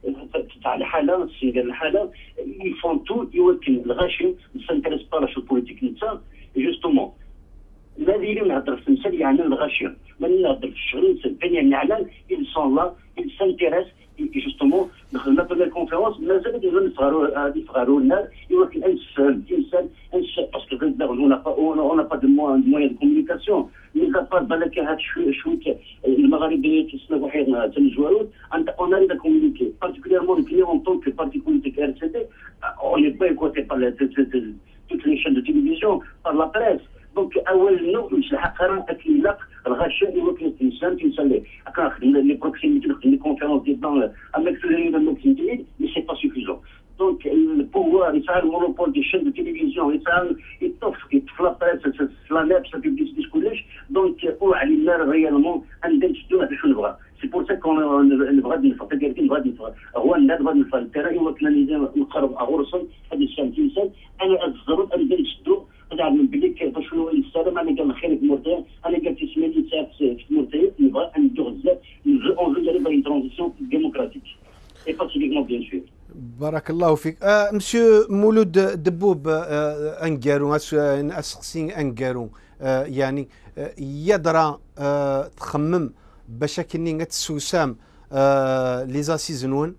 [SPEAKER 4] ils font tout et le Rachid ne s'intéresse pas à la chose politique. Et justement, ما ديري نهضر في المثال يعني الغاشي غاشيه من نهضر في الشغل نسبني نعلم ils sont là ils s'intéressent et justement دخلنا في الكونفيرونس مازال ديال صغاروا هذه صغاروا الناس ولكن انسان انسان انسان باسكو on n'a pas on n'a pas de moyens de communication mais à part بالك هاد شويه شويه المغاربيه تسمى وحيدنا تنجوالون on arrive à communiquer particulièrement les clients en tant que parti politique R C D on n'est pas écouté par toutes les chaînes de télévision par la presse دونك اول نوع مش الحقيقه اكيد الغشاء يوكل الانسان تنسى كنخدم لي بروكسيميتي نخدم لي كونفيرونس ديال دون اماك في الموكسيميتي مي سي با سوفيزون دونك البوار يسعى المونوبول دي شين دو تيليفزيون يسعى يطف يطف لا بريس لا لابس بيبليسيتي كلش دونك علينا ريالمون عندنا نشدو هذا شو نبغى سي بور سا كون نبغى نفهم تقدر نبغى نفهم هو الناس بغا نفهم الترا يوكلنا نقرب اغرسن هذا الشان تنسى انا الضروري ان نشدو نعلم بلي كيف شنو السلام انا قال خير في مورتين انا قلت سميتي تاع في مورتين نبغى ندو غزال اون جو ديال اون ترانزيسيون ديموكراتيك اي باسيفيكمون بيان سور.
[SPEAKER 1] بارك الله فيك. آه مسيو مولود دبوب آه انكارو اسقسي انكارو آه يعني آه يدرى آه تخمم باش كني غتسوسام آه لي زاسيز نون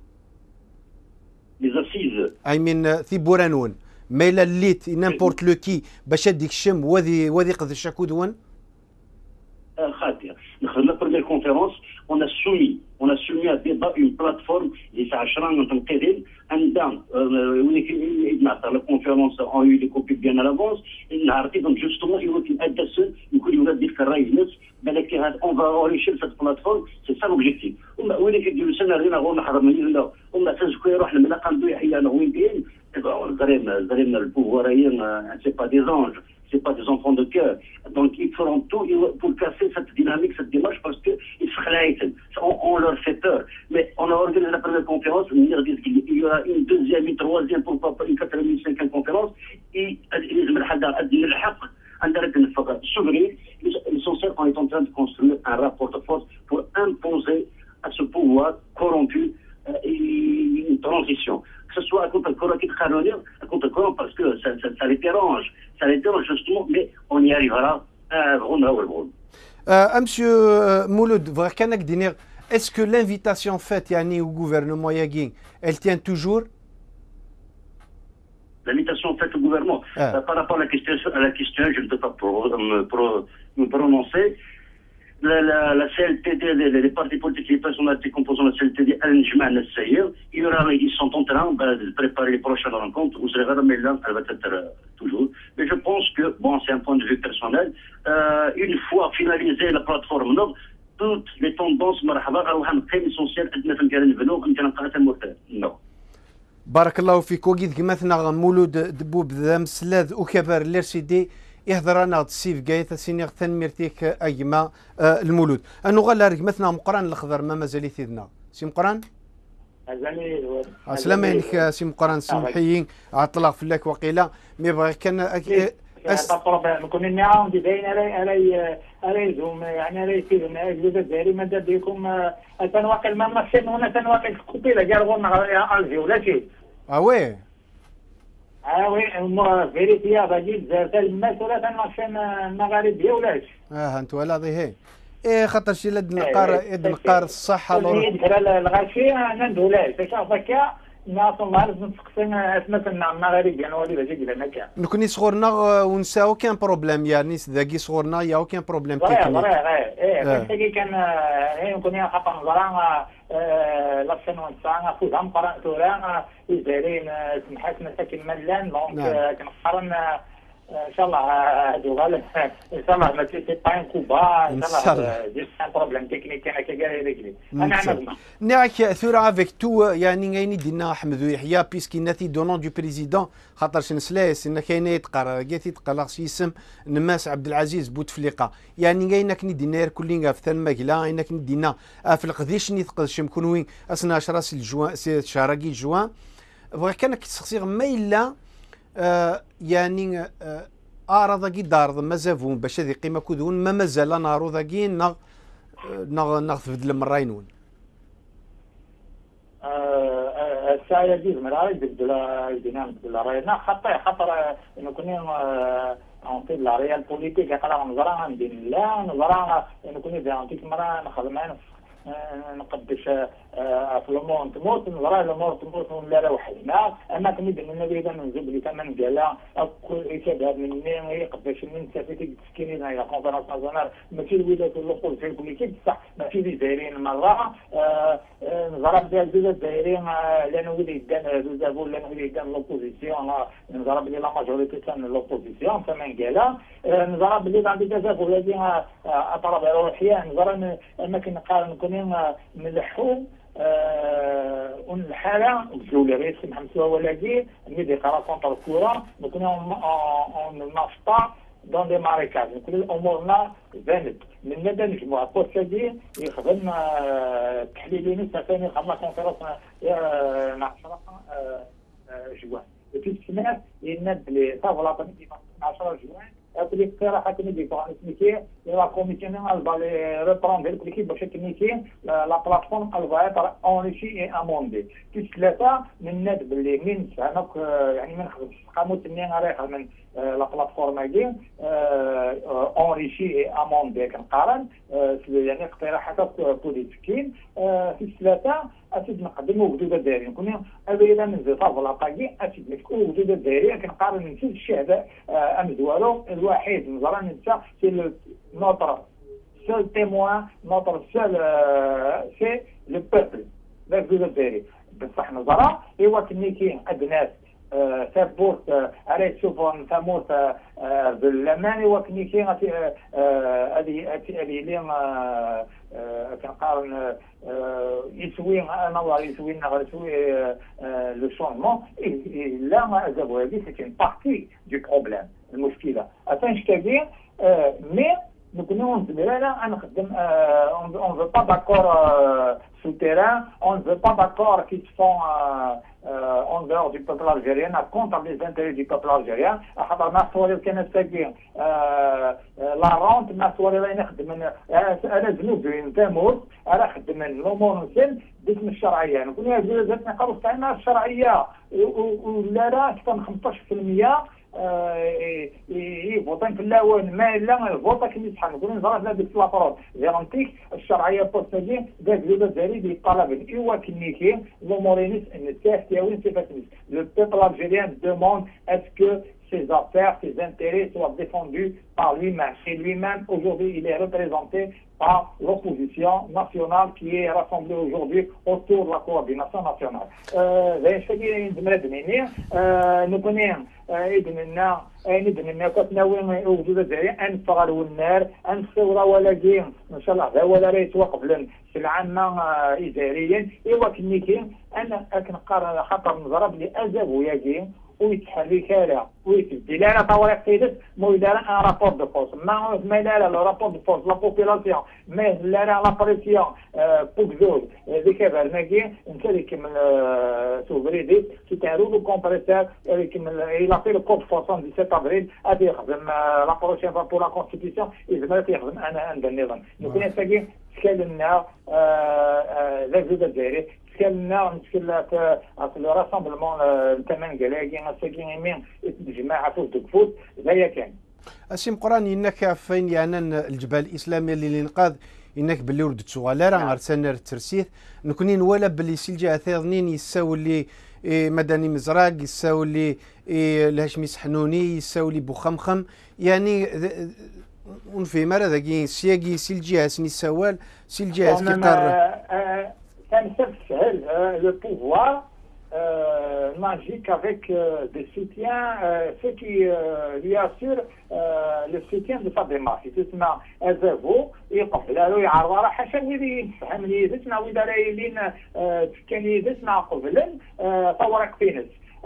[SPEAKER 4] لي زاسيز
[SPEAKER 1] اي مين في بورانون ما الا ليت نيمبورت لو كي باش هذيك الشم وذي وذي قد الشاكودون
[SPEAKER 4] خاطر دخلنا بروميير كونفيرونس اون ا سومي اون ا سومي ا ديبا اون بلاتفورم اللي تاع عشرة تنقيدين عندها وين نعطى لا كونفيرونس اون يو دي كوبي بيان لافونس نعرفي دونك جوستومون يمكن ادسن يكون يولد ديك الراي الناس بالك هاد اون فا اوريشير سيت بلاتفورم سي سا لوبجيكتيف وما وين كيديروا سنه غير غير نحضر من لا وما تنسكو يروح الملاقه ندو يحيى انا وين كاين زرينا زرينا البوفواريين سي با دي زونج c'est pas des enfants de cœur. Donc ils feront tout pour casser cette dynamique, cette démarche parce qu'ils se relèvent. On, on leur fait peur. Mais on a organisé la première conférence, il y aura une deuxième, une troisième, pourquoi pas une quatrième, une cinquième conférence. Et l'essentiel, on est en train de construire un rapport de force pour imposer à ce pouvoir corrompu euh, une transition. Que ce soit contre le Coran qui est contre le Coran parce que ça, ça, ça les dérange. Ça les dérange justement, mais on y arrivera.
[SPEAKER 1] Euh, monsieur Mouloud, est-ce que l'invitation faite yani, au gouvernement Yagin, elle tient toujours?
[SPEAKER 4] L'invitation faite au gouvernement, ah. euh, par rapport à la question, à la question je ne peux pas pro, me, pro, me prononcer. La, la, la C L T D, les, les partis politiques, les personnalités composant la C L T D, il y aura, ils sont en train bah, de préparer les prochaines rencontres. Vous savez, mais là, elle va être euh, toujours. Mais je pense que, bon, c'est un point de vue personnel, euh, une fois finalisé la plateforme nord, toutes les tendances, marhaba, essentielles, non.
[SPEAKER 1] بارك الله فيك. وقيت مثلا مولود دبوب ذا مسلاد وكبر الارشيدي يهضر انا السيف جايت سينيغ تنميرتيك ايما آه المولود انو غالا مثلا مقران الخضر ما مازال يثيدنا سي مقران السلام عليك سي مقران سمحيين عطلاق فلاك وقيله مي بغي كان
[SPEAKER 3] اس كنا نعاون دي باين علي علي عليهم يعني علي فيهم اجوبه ديالي ماذا بكم تنواقع ما ماشين هنا تنواقع قبيله قال غون الجي ولا شي
[SPEAKER 1] اه وي
[SPEAKER 3] اه وي فيريتيا باجي زارت الماس ولا تنواقع المغاربيه ولاش
[SPEAKER 1] اه انت ولا ضي ايه خاطر شي لد نقار يد نقار الصحه
[SPEAKER 3] الغاشي انا ندولاش هكا الناس الله لازم تقسم اسمتنا المغاربي انا ولي باجي لنا كاع
[SPEAKER 1] نكوني صغورنا ونساو كان بروبليم يعني ذاكي صغورنا ياو كان بروبليم
[SPEAKER 3] تكنيك فري فري ايه كنت كان هي نكون خاطر نظرا لا سنه ونصا فوزام قران تورا يزارين سمحات مساكن ملان دونك كنقارن ان شاء الله هادو غالب ان شاء الله ما تي با ان كوبا ان شاء الله جيست ان بروبليم تكنيك انا كاع ريغلي انا عملنا
[SPEAKER 1] نعك ثورة افيك تو يعني غيني دينا احمد يحيى بيسكي ناتي دونون دو بريزيدون خاطر شنسلاس ان كاين يتقرا كيتي تقرا اسم نماس عبد العزيز بوتفليقه يعني غينا كني دينا كلينغا في الماكله غينا كني دينا في القديش ني تقدش مكونوين اثنا عشر الجوان سي شهركي جوان بغا كان كتسقسي ما الا آه يعني آه أعرض كي دارض مازافون باش هذه قيمة كودون ما مازال نارو ذاكي نغ نغ نغثبد المراينون.
[SPEAKER 3] الساعة دي مرة يبدل يدينا يبدل راينا خطر خطر إنه كنا اون في لا ريال بوليتيك يقرا نظرا ندير لا نظرا نكون ديك المرة نخدم نقدش في المون تموت نظرا المون تموت ولا راه وحدنا اما كنبدا من النبي نزيد لي ثمن ديالها كل شباب مني قداش من سافيتي تسكينين هي كونفرنس ناسيونال ماشي الولايات اللوبوزيسيون بوليتيك بصح ماشي اللي دايرين مره نظرا ديال جوج دايرين لانه ولي دان زوزافو لانه ولي دان لوبوزيسيون نظرا بلي لا ماجوريتي تاع لوبوزيسيون ثمن ديالها نظرا بلي عندي جزاف ولا اطراب روحيه نظرا ما كنقارن نكون نلحو الحاله الجوله غير سمح مسوا ولكن ملي قرا كونتر الكره نكون اون نافطا دون دي ماريكاج نكون امورنا بانت من مدى نجمع بورتادي يخدم تحليلين ثاني خدمه كونفيرونس مع عشرة جوان في السماء يناد بلي صافي عشرة جوان اللي اقتراحات اللي ديكو نسميكي لا كوميسيون الفا ريبروندر كليكي باش كنيكي لا بلاتفورم الفا اونريشي اي اموندي في ثلاثه من ناد باللي من هناك يعني من خدمت قاموا تنين راه من لا بلاتفورم هذه اونريشي اي اموندي كنقارن يعني اقتراحات بوليتيكين في ثلاثه اسيد نقدموا وجوده دايرين كنا هذا من زيطاف ولا طاقي اسيد نكون وجوده دايريه كنقارن من ست الشهداء امزوالو الواحد نظرا نتا سي نوتر سول تيموان نوتر سول سي لو بوبل لا وجوده دايري بصح نظرا ايوا كنيكي الناس ثبوت على تشوفون ثموت باللمان وكنيكي هذه هذه هذه اللي كنقارن يسوي انا يسوي لنا يسوي لو شونمون لا زعما هذه سي اون بارتي دو بروبليم المشكله اتنش كبير مي نكونوا لا انا نخدم اون فو با داكور سو تيران اون فو با داكور كي تفون en dehors du peuple algérien, contre les intérêts du peuple algérien. حضرنا صوري كانت ساكين لا رونت ما صوري لا نخدم انا زنوب تموت انا خدم لومونسين باسم الشرعيه نكون هذه ذاتنا قالوا تاعنا الشرعيه ولا لا اكثر من خمسطاش بالمئة يفوتين في اللون ما الا الفوطه كي يصحى نقول نظرا لا ديك لابروت جيرونتيك الشرعيه بوستاجي داك زيد الداري دي طلب ايوا كنيكي لومورينيس ان التاف تاوين سيفاتنيس لو بيبل الجيريان دوموند اسكو ses affaires, ses intérêts soient défendus par lui-même. Et lui-même, aujourd'hui, il est représenté par l'opposition nationale qui est rassemblée aujourd'hui autour de la coordination nationale. Nous connaissons ابننا ابننا كتناوي وجود الجزائر انفغل والنار انفغل ولا جيم ان شاء الله ولا ريت وقبل العامه اداريا ايوا كنيكي انا كنقرا خطر نضرب لي ازاب ويا جيم ويتحرك هذا ويتبدي لا طوارئ قيدت مو لا ان رابور دو فورس ما ما لا لو رابور دو فورس لا بوبولاسيون ما لا لا بريسيون بوك زول ذيك برناكي انت اللي كمل سوفريدي تتعرض كومبريسور اللي كمل الى في الكود سبعة افريل غادي يخدم لا بروشين فوا بور لا كونستيتيسيون اذا يخدم انا عند النظام نكون ساكي تكلمنا لا زيد الجزائري تكلمنا نتكلم في الراسمبلمون الثمن كلاكي مساكين يمين الجماعه فوت دكفوت زي كان
[SPEAKER 1] اسيم قراني انك فين يعني الجبهه الاسلاميه اللي انقاذ انك باللي ردت شغاله راه غرسنا الترسيث نكونين ولا باللي سي الجهه ثانيين يساوي اللي مدني مزراق يساوي اللي الهاشمي سحنوني يساوي اللي بوخمخم يعني ونفهم هذا ذاكي سياقي سي الجهه سني السوال سي الجهه كي قرر
[SPEAKER 3] كان سهل لو بوفوار magique avec euh, des soutiens, euh, ce qui euh, lui assure euh, le soutien de sa démarche. تسمع أزافو يقف له يعرض راه حاشا ويدي يفهم لي تسمع ويدا رايلين كان يسمع قبلا طورق فينس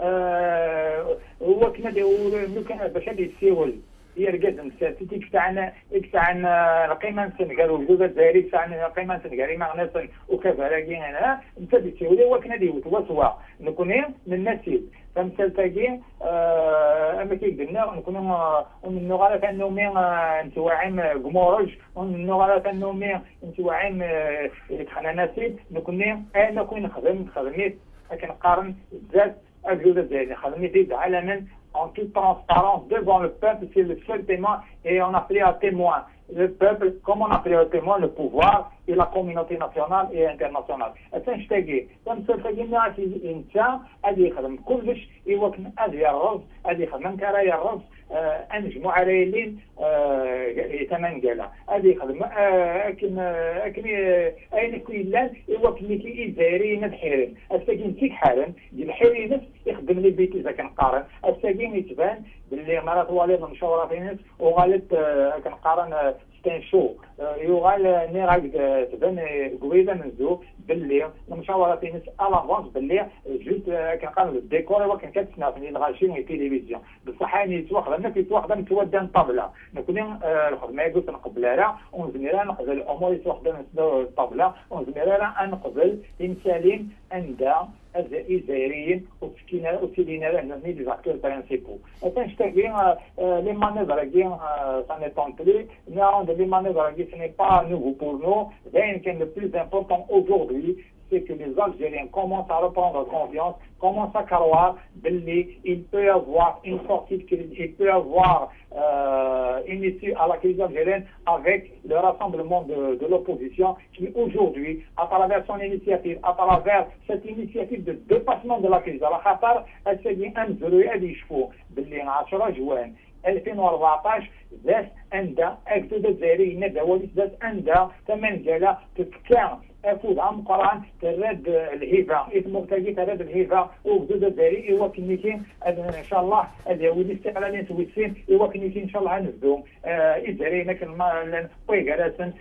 [SPEAKER 3] هو كنا باش غادي يسيول هي القدم ستاتيك تاعنا تاعنا القيمه السنغال والجوده الجزائريه تاعنا القيمه السنغاليه ما نصن وكفالاكي هنا انت بتسولي وكنا دي وتوسوا نكون من النسيب فمثل تاكي اما كي قلنا نكون من نغاله انه مين نتوعم قمورج ومن نغاله انه مين نتوعم خلينا نسيب نكون انا كون نخدم خدميت كنقارن بزاف الجوده الجزائريه خدميت على من en toute transparence devant le peuple, c'est le seul témoin et on a pris à témoin le peuple comme on a pris à témoin le pouvoir et la communauté nationale et internationale. تنشتاقي تنشتاقي الناس انت غادي يخدم كلش يوكن ادي الرز غادي يخدم كرايا الرز انجموا عرايلين ثمن قالا غادي يخدم لكن لكن اين كيلان يوكن لي الجزائريين الحيرين الساكن تيك حالا ديال الحيرين يخدم لي بيتي اذا كنقارن الساكن يتبان باللي مرات والد مشاوره في ناس وغالط كنقارن شو يغال ني راك تبان قبيله من زو باللي المشاوره في ناس الافونس باللي جوست كنقارن الديكور ولكن كتسمع في الغاشي والتلفزيون بصح اني توخذ انا كيتوخذ متودى الطابله نكون الخدمه قلت نقبلها ونزميرها نقبل الامور يتوخذ الطابله ونزميرها نقبل انسالين عند الجزائريين وتسكينا وتسيلينا لنا لي زاكتور برينسيبو تنشتاقي لي مانيفر كي سا نيتون بلي نعم لي مانيفر كي سي ني با نوفو بور نو rien que le plus important aujourd'hui c'est que les Algériens commencent à reprendre confiance, commencent à croire qu'il peut y avoir une sortie de crise, il peut y avoir euh, une issue à la crise algérienne avec le rassemblement de, de l'opposition qui aujourd'hui, à travers son initiative, à travers cette initiative de dépassement de la crise, à la Qatar, elle s'est dit un zéro à يشوفوا باللي عشرة جوان ألفين وأربعطاش ذات عندها أكتب الجزائري ندى وليس ذات عندها ثمان جالة تتكان أفوز عن قرآن ترد الهيفا اسمه تجي ترد الهيفا وجدود الجزائري إيوا كنيكين إن شاء الله هذا ولي استقلالين سويسين إيوا كنيكين إن شاء الله هنزدو الجزائري لكن ما ويجراسن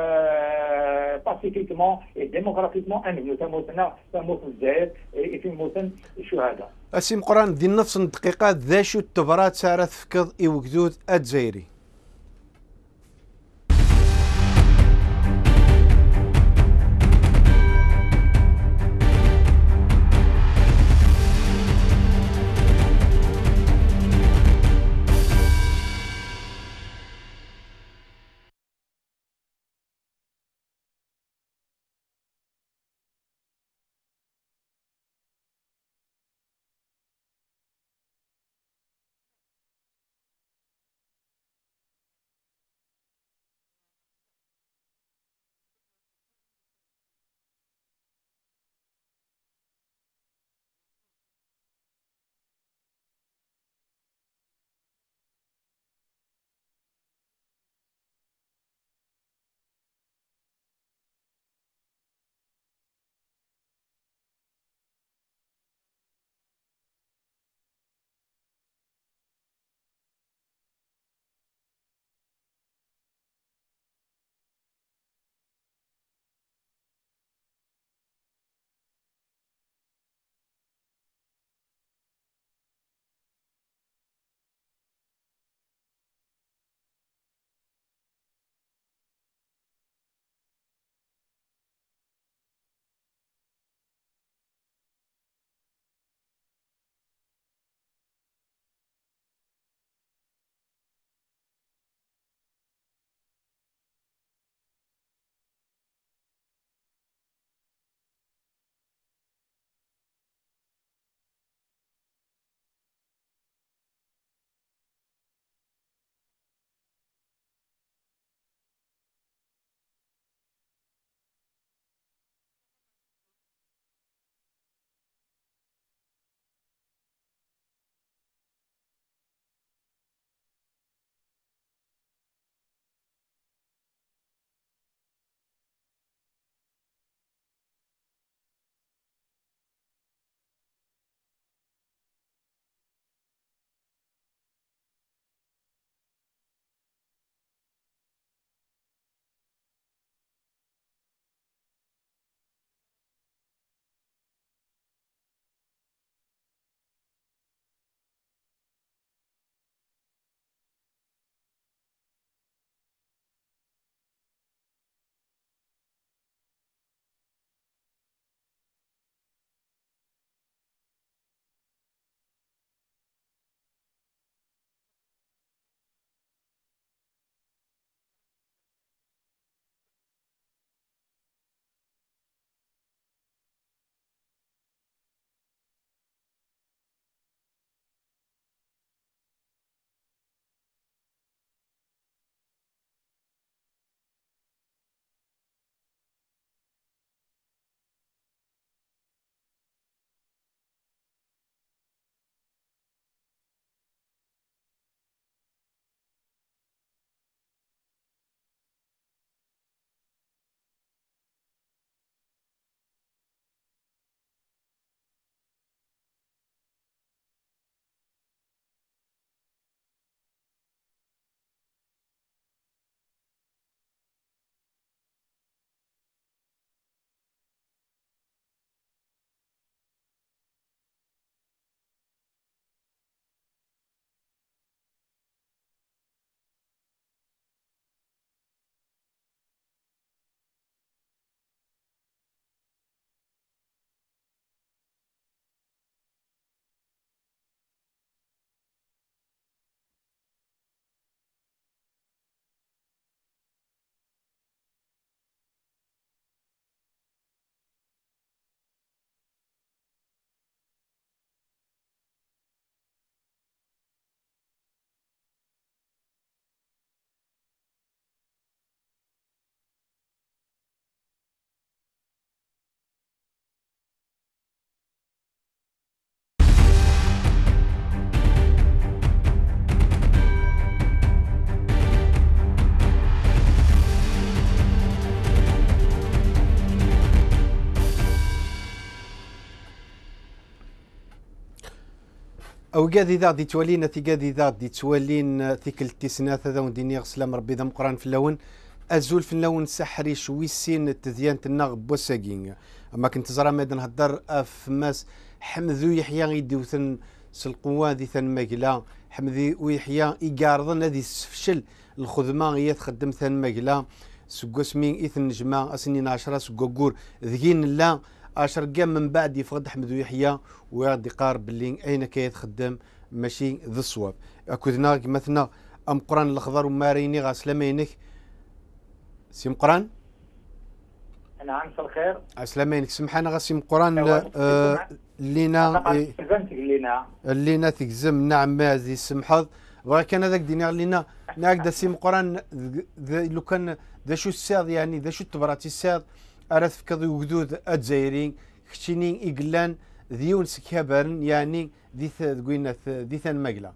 [SPEAKER 3] باسيفيكمون ديموغرافيكمون أنجلو تموتنا تموت الجزائر في موتن الشهداء.
[SPEAKER 1] أسيم قران دي نفس الدقيقات ذا شو التبرات سارت فكض إيوكدود الجزائري. او قاذي ذا دي توالين في قاذي ذا دي توالين ثيك التسنات هذا ونديني غسلام ربي ذا مقران في اللون ازول في اللون سحري شويسين التزيان النغ بوساقين اما كنت زرا ميدان هدر اف ماس حمذو يحيى يدوثن سلقوا ذي ثن مقلا حمذي ويحيى يقارضن هذه السفشل الخدمه غيا تخدم ثن مقلا سكو سمين اثن نجمه اسنين عشرة سكو قور ذكين لا عشر قام من بعد يفقد حمذو يحيى ويغدي قارب باللي اين كيتخدم ماشي ذا الصواب اكودنا مثلا ام قران الاخضر وماريني غاسلامينك سي مقران.
[SPEAKER 3] نعم مساء الخير.
[SPEAKER 1] عسلامينك سمحنا غاسي مقران آه لينا
[SPEAKER 3] لينا
[SPEAKER 1] لينا تكزم نعم مازي سمحض بغا كان هذاك دينا لينا ناقدا سي مقران لو كان ذا شو الساد يعني ذا شو تبراتي الساد اراد فكض وجدود الجزائريين كشيني اقلان ذيون سكابرن يعني ذي تقولنا ذي ثان مقلا.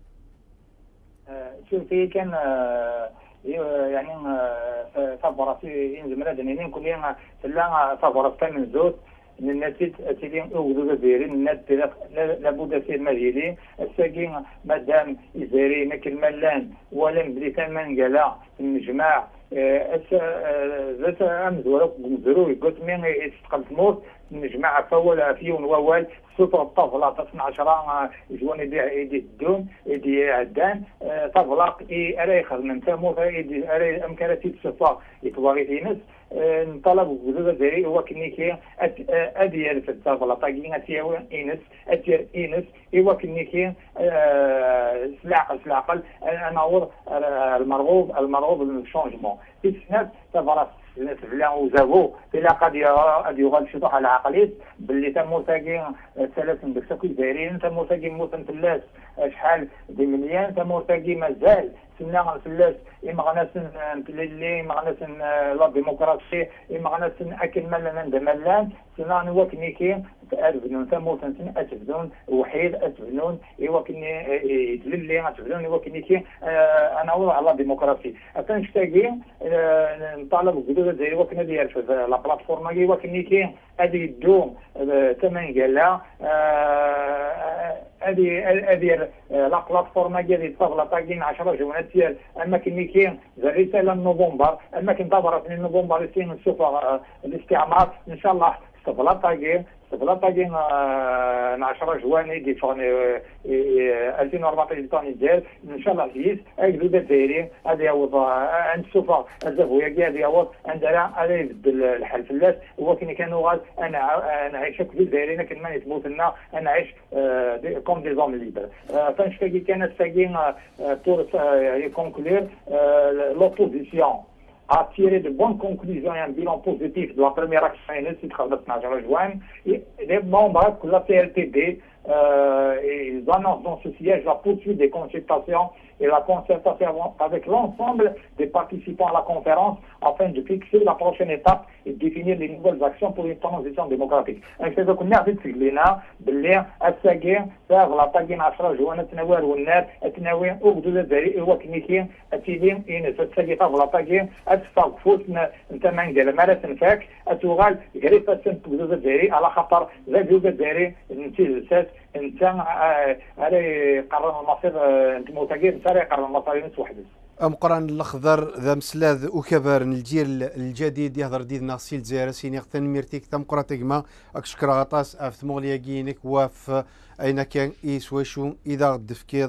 [SPEAKER 3] شوفي كان يعني فابوراتي ينزل مدنيين كلنا سلا فابورات من زوت من الناس تيلين وجدود الجزائريين الناس لابد سير مديني الساقين مادام الجزائري ماكن ملان ولا مدريتان منقلا المجمع ذات امز ولا مزروي قلت مين يستقل تموت نجمع فول فيون ووال سوبر الطفله تصنع عشرة جوان يدي يدي الدون يدي عدان طفلاق اي اري خدم تموت يدي اري امكانيات تصفى يتواغي ينس نطلب وجود الجزائري هو كنيكي اديال في الطفله طاقين اتياو انس اتير انس ايوا كنيكي سلاقل سلاقل انا المرغوب المرغوب للشونجمون في السنه تفرس فلا وزاغو فلا قد قد يغال شطوح على العقليت باللي تمو ساقين ثلاث بكساكو الجزائريين تمو ساقين موسم فلاس شحال دي مليان تمو ساقين مازال سنا فلاس إما غناسن اللي إما غناسن لا ديمقراطية إما غناسن أكل ملان عند ملان سنا نوكنيكي أتبنون تموتن سن أتبنون وحيد أتبنون إيوكني يتللي أتبنون إيوكنيكي أنا أقول على ديمقراطية أتنشتاقي نطالب بجدود زي وكنا ديال في لا بلاتفورم إيوكنيكي أدي الدوم ثمن قالا هذه هذه لا بلاتفورم ديال الطاوله طاقين عشرة جوانات ديال اما كنيكي الرساله نوفمبر اما كنتظر في نوفمبر يصير نشوف الاستعمار ان شاء الله استبلا طاقين استبلا طاقين عشرة جواني دي فوني ألفين وأربعطاش طاني ديال ان شاء الله جيس اجدود الجزائريين هذه يعوض نشوف الزفويه كاع هذه يعوض عندنا هذا يبدل الحل فلاس هو كي كانوا غاد انا انا عايش في الجزائريين كان ما يثبت لنا انا عايش كوم دي زوم ليبر فنشتاقي كانت ساقين بور كونكلير لوبوزيسيون a tiré de bonnes conclusions et un bilan positif de la première action qui est le douze juin. Les membres de la C L P D euh, ils annoncent dans ce siège la poursuite des consultations et la concertation avec l'ensemble des participants à la conférence afin de fixer la prochaine étape et de définir les nouvelles actions pour une transition démocratique. كيف كنا عرفت لنا باللي الساقين فاغ لا طاقين عشرة جوان تناوير والنار تناوي وجدود الجزائري هو كنيكين اتيلين ان تساقي فاغ لا طاقين اتفاق فوت انت ما نقال ما لا تنفاك اتوغال غريفه سنت وجدود الجزائري على خطر ذا وجدود الجزائري نتي الاساس انت على قرار المصير انت متاجر انت قرار المصير نفس وحده
[SPEAKER 1] ام قران الاخضر ذا مسلاذ وكبر الجيل الجديد يهضر ديد ناصي الجزائر سيني غتن ميرتيك تم قراتكما اكشكر غطاس اف مغليا كينك واف اين كان يسواشو اذا غد فكيض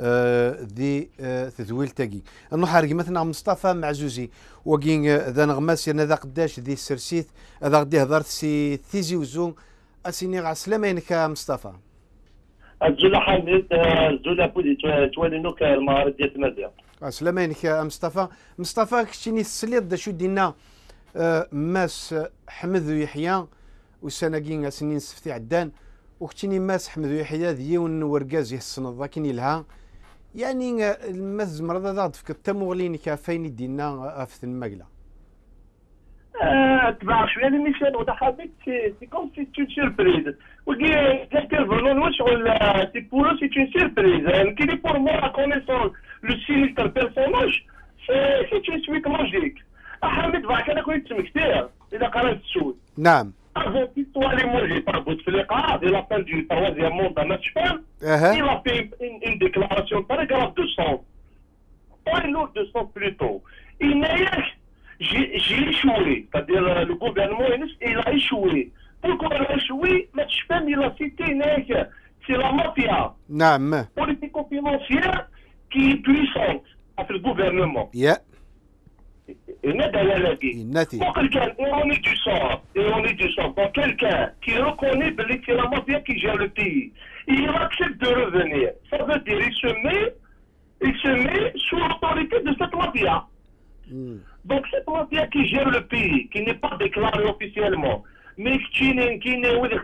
[SPEAKER 1] ذي تذويل تاقي انو حارق مثلا مصطفى معزوزي وكين ذا نغماس يرنا ذا قداش ذي السرسيث هذا غدي هضر سي ثيزي وزون اسيني غا سلامينك مصطفى
[SPEAKER 5] الزولا حميد الزولا بودي توالينوك المعارض ديال تمازيغ
[SPEAKER 1] سلامينك يا مصطفى مصطفى كشتيني السليط شو دينا ماس حمد ويحيى والسناقين سنين سفتي عدان وكتيني ماس حمد ويحيى ديون ورقاز يحسن ذاكني لها يعني الماس زمرضه ضاد فك التموغلين كافين دينا في المقله
[SPEAKER 5] تبع شويه المثال ودا حبيت سي كوم سي اون سيربريز وكي كيرفونون واش سي بور سي اون سيربريز كي لي بور موا كونيسون لو سينيستر بيرسوناج سي سي اون سويت لوجيك احمد بعد انا كنت مكتير اذا قرأت السود
[SPEAKER 1] نعم
[SPEAKER 5] افون soit les mangé par Bouteflika, dès la fin du troisième mandat national,
[SPEAKER 1] اها
[SPEAKER 5] il a fait une, une déclaration très grave de sens, très lourde de sens plutôt. Il n'a j'ai j'ai échoué, c'est-à-dire euh, le gouvernement il a échoué. Pourquoi il a échoué? Mais je peux il a cité c'est la mafia
[SPEAKER 1] نعم
[SPEAKER 5] politico-financière qui est puissante dans le gouvernement.
[SPEAKER 1] يا
[SPEAKER 5] Et n'est d'ailleurs la vie.
[SPEAKER 1] الناتي
[SPEAKER 5] Pour quelqu'un, et on est du sang, et on est du sang, pour quelqu'un qui reconnaît que c'est la mafia qui gère le pays, il accepte de revenir. Ça veut dire qu'il se met, il se met sous l'autorité de cette mafia. Donc cette mafia qui gère le pays, qui n'est pas déclarée officiellement, mais qui n'est qui n'est où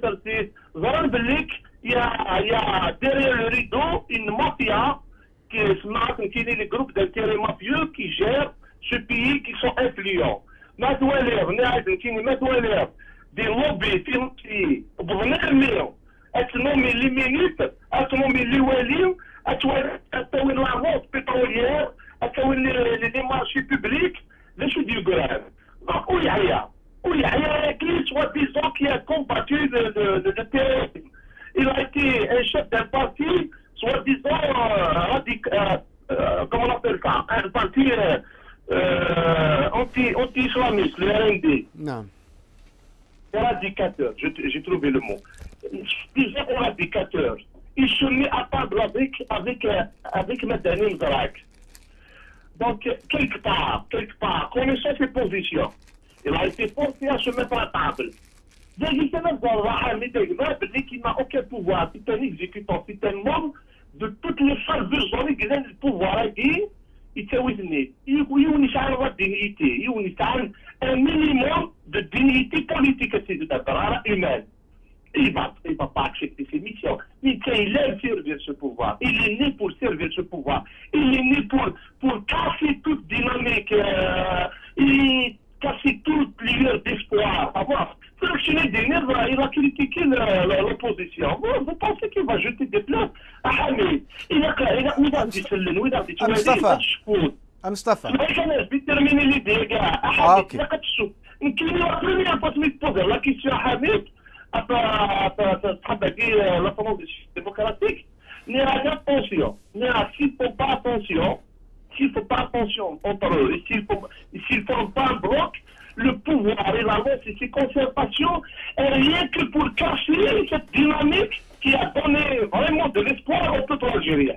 [SPEAKER 5] il y a, il y a derrière le rideau une mafia qui est smart, qui est les groupes d'intérêts mafieux qui gèrent ce pays, qui sont influents. Maintenant, des lobbies financiers, vous venez nommer les minutes, nommer les walim, la vente pétrolière, les marchés publics, les choses du grève. Donc, où il y a, où il y a qui soi-disant qui a combattu le, le, le, le terrorisme. Il a été un chef d'un parti, soi-disant, euh, radical, euh, euh, comment on appelle ça, un parti euh, euh, anti, anti-islamiste, le R N D.
[SPEAKER 1] نعم
[SPEAKER 5] Éradicateur, j'ai trouvé le mot. Disons éradicateur. Il se met à table avec, avec, euh, avec Madani Mzrak. Donc, quelque part, quelque part, connaissant ses positions, il a été forcé à se mettre à table. Qui n'a aucun pouvoir, c'est un exécutant, c'est un membre de toutes les phases de zone qui ont le pouvoir. Il y a dignité, il y a un minimum de dignité politique humaine. Il ne va, il va pas accepter ses missions. Mais il aime servir ce pouvoir. Il est né pour servir ce pouvoir. Il est né pour, pour casser toute dynamique, euh, et casser toute lueur d'espoir. Sélectionné des nerfs, il a critiqué l'opposition. Vous, vous pensez qu'il va jeter des plaintes à Hamid? Il a il a il a dit celle-là, il a dit tu
[SPEAKER 1] مصطفى
[SPEAKER 5] vas
[SPEAKER 1] مصطفى
[SPEAKER 5] Je vais terminer l'idée, gars.
[SPEAKER 1] Ah, ok.
[SPEAKER 5] Il a pas de sou. Une la première fois que je pose la question à Hamid, après la France démocratique, il n'y a attention. Il n'y a s'ils ne font pas attention, s'ils ne font pas attention entre eux, et s'ils ne font pas un bloc, le pouvoir et la loi, c'est ses concertations, et rien que pour cacher cette dynamique qui a donné vraiment de l'espoir au peuple algérien.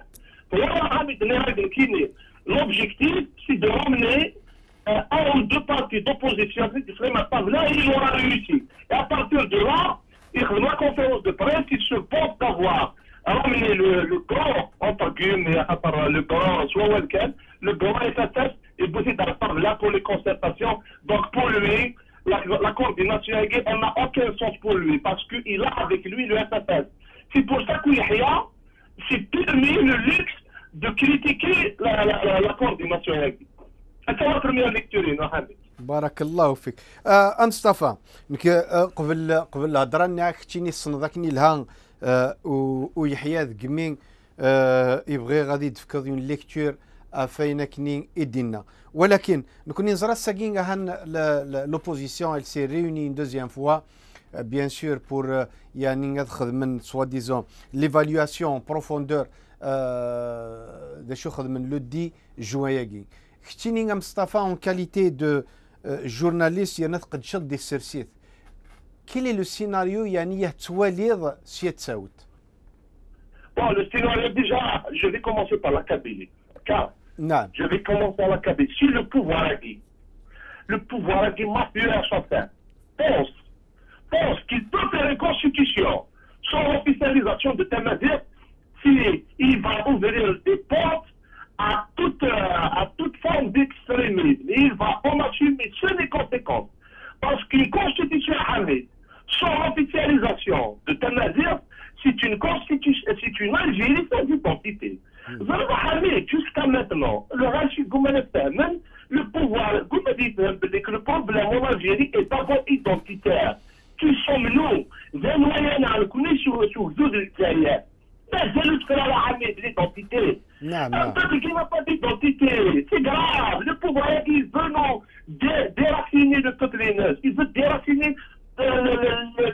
[SPEAKER 5] L'objectif, c'est de ramener euh, un ou deux partis d'opposition qui seraient maintenant là, et il aura réussi. Et à partir de là, il y a la conférence de presse, il se pense d'avoir ramené le, le grand, entre guillemets, le grand, soit welcome, le grand S S S, et bosser dans la table là pour les concertations. Donc pour lui, la, la coordination, on n'a aucun sens pour lui, parce qu'il a avec lui le S S S. C'est pour ça qu'il y a, c'est permis le luxe de critiquer la, la, la, la coordination. C'est la première lecture, Mohamed.
[SPEAKER 1] بارك الله فيك. آه مصطفى نك آه قبل قبل الهضره ناك كنتيني صنضكني لها آه ويحيى ذكمين آه يبغي غادي يتفكر اون ليكتور فاين كني يدينا ولكن نكون نزرا ساكين هان لوبوزيسيون elle s'est réunie une deuxième fois bien sûr pour يعني نخدم من سوا ديزون l'évaluation en profondeur de شو خدم لو دي جواياكي كنتيني مصطفى en qualité de journaliste ينقد شد دي السرسيت quel est le scénario يعني يتواليض سيت ساوت.
[SPEAKER 5] Bon, le scénario, déjà, je vais commencer par la Kabylie. Car,
[SPEAKER 1] نعم.
[SPEAKER 5] je vais commencer par la Kabylie. Si le pouvoir a dit, le pouvoir a dit mafieux à chacun, pense, pense qu'il peut faire une constitution sans officialisation de Tamazight, si il va ouvrir des portes à toute, à toute forme d'extrémisme. Il va en assumer seules les conséquences. Parce qu'une constitution Hamid, sans officialisation de Tamazight, c'est une constitution, c'est une Algérie sans identité. Hamid, jusqu'à maintenant, le Rachid Goumanet-Tahman, le pouvoir, que le problème en Algérie est d'abord identitaire. Qui sommes-nous? Des moyens à le connaître sur le dos de l'Algérie. L'identité. Un peuple qui n'a pas d'identité, c'est grave. Le pouvoir, il veut nous déraciner de toutes les noces. Il veut déraciner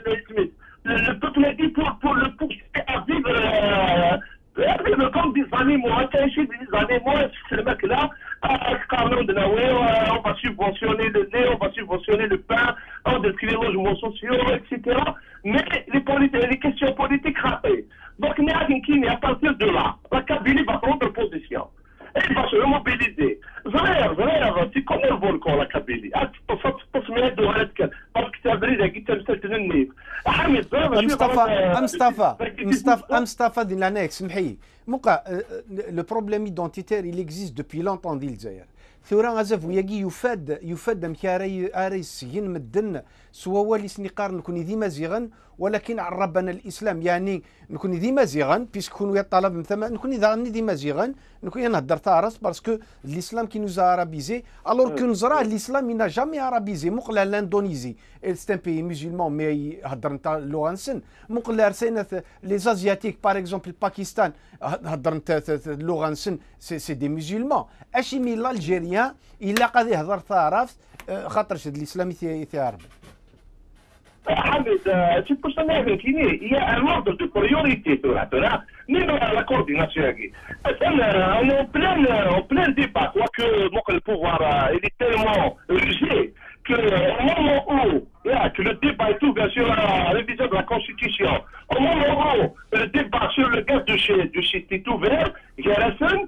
[SPEAKER 5] le pain, on détruit les logements sociaux, et cetera. Mais les, les questions politiques ratées. Donc, à partir de là, la Kabylie va prendre position. Elle va se mobiliser. Zahir, Zahir, tu connais le volcan, la Kabylie. Parce que tu as brisé, tu as brisé le nez.
[SPEAKER 1] مصطفى مصطفى مصطفى مصطفى دي لانيك سمحي موقع لو بروبليم ايدونتيتير il existe depuis longtemps ديال الجزائر ثورة غازف وياكي يفاد يفاد مكاري اري سجين مدن سوا والي سنقار نكون ديما زيغن ولكن عربنا الاسلام يعني نكون ديما زيغن بيسك كون ويا الطلب مثلا نكون اذا ديما زيغن نكون نهضر تارس باسكو الاسلام كي نوزا ارابيزي الور كو نزرا الاسلام ينا جامي ارابيزي مقلا لاندونيزي سي ان بي مسلمون مي هضر نتا اللغه نسن مقلا رسينا لي زازياتيك باغ اكزومبل باكستان هضر نتا اللغه نسن سي دي مسلمون اشي مي الجيريان الا قادي يهضر تارف خاطر شد الاسلام يثارب
[SPEAKER 5] Hamid, tu peux s'en aller avec lui. Il y a un ordre de priorité sur la Torah, même la coordination. On est en plein, en plein débat, quoique le pouvoir il est tellement rusé qu'au moment où là, que le débat est ouvert sur la révision de la Constitution, au moment où le débat sur le gaz de schiste est ouvert, il y a la scène,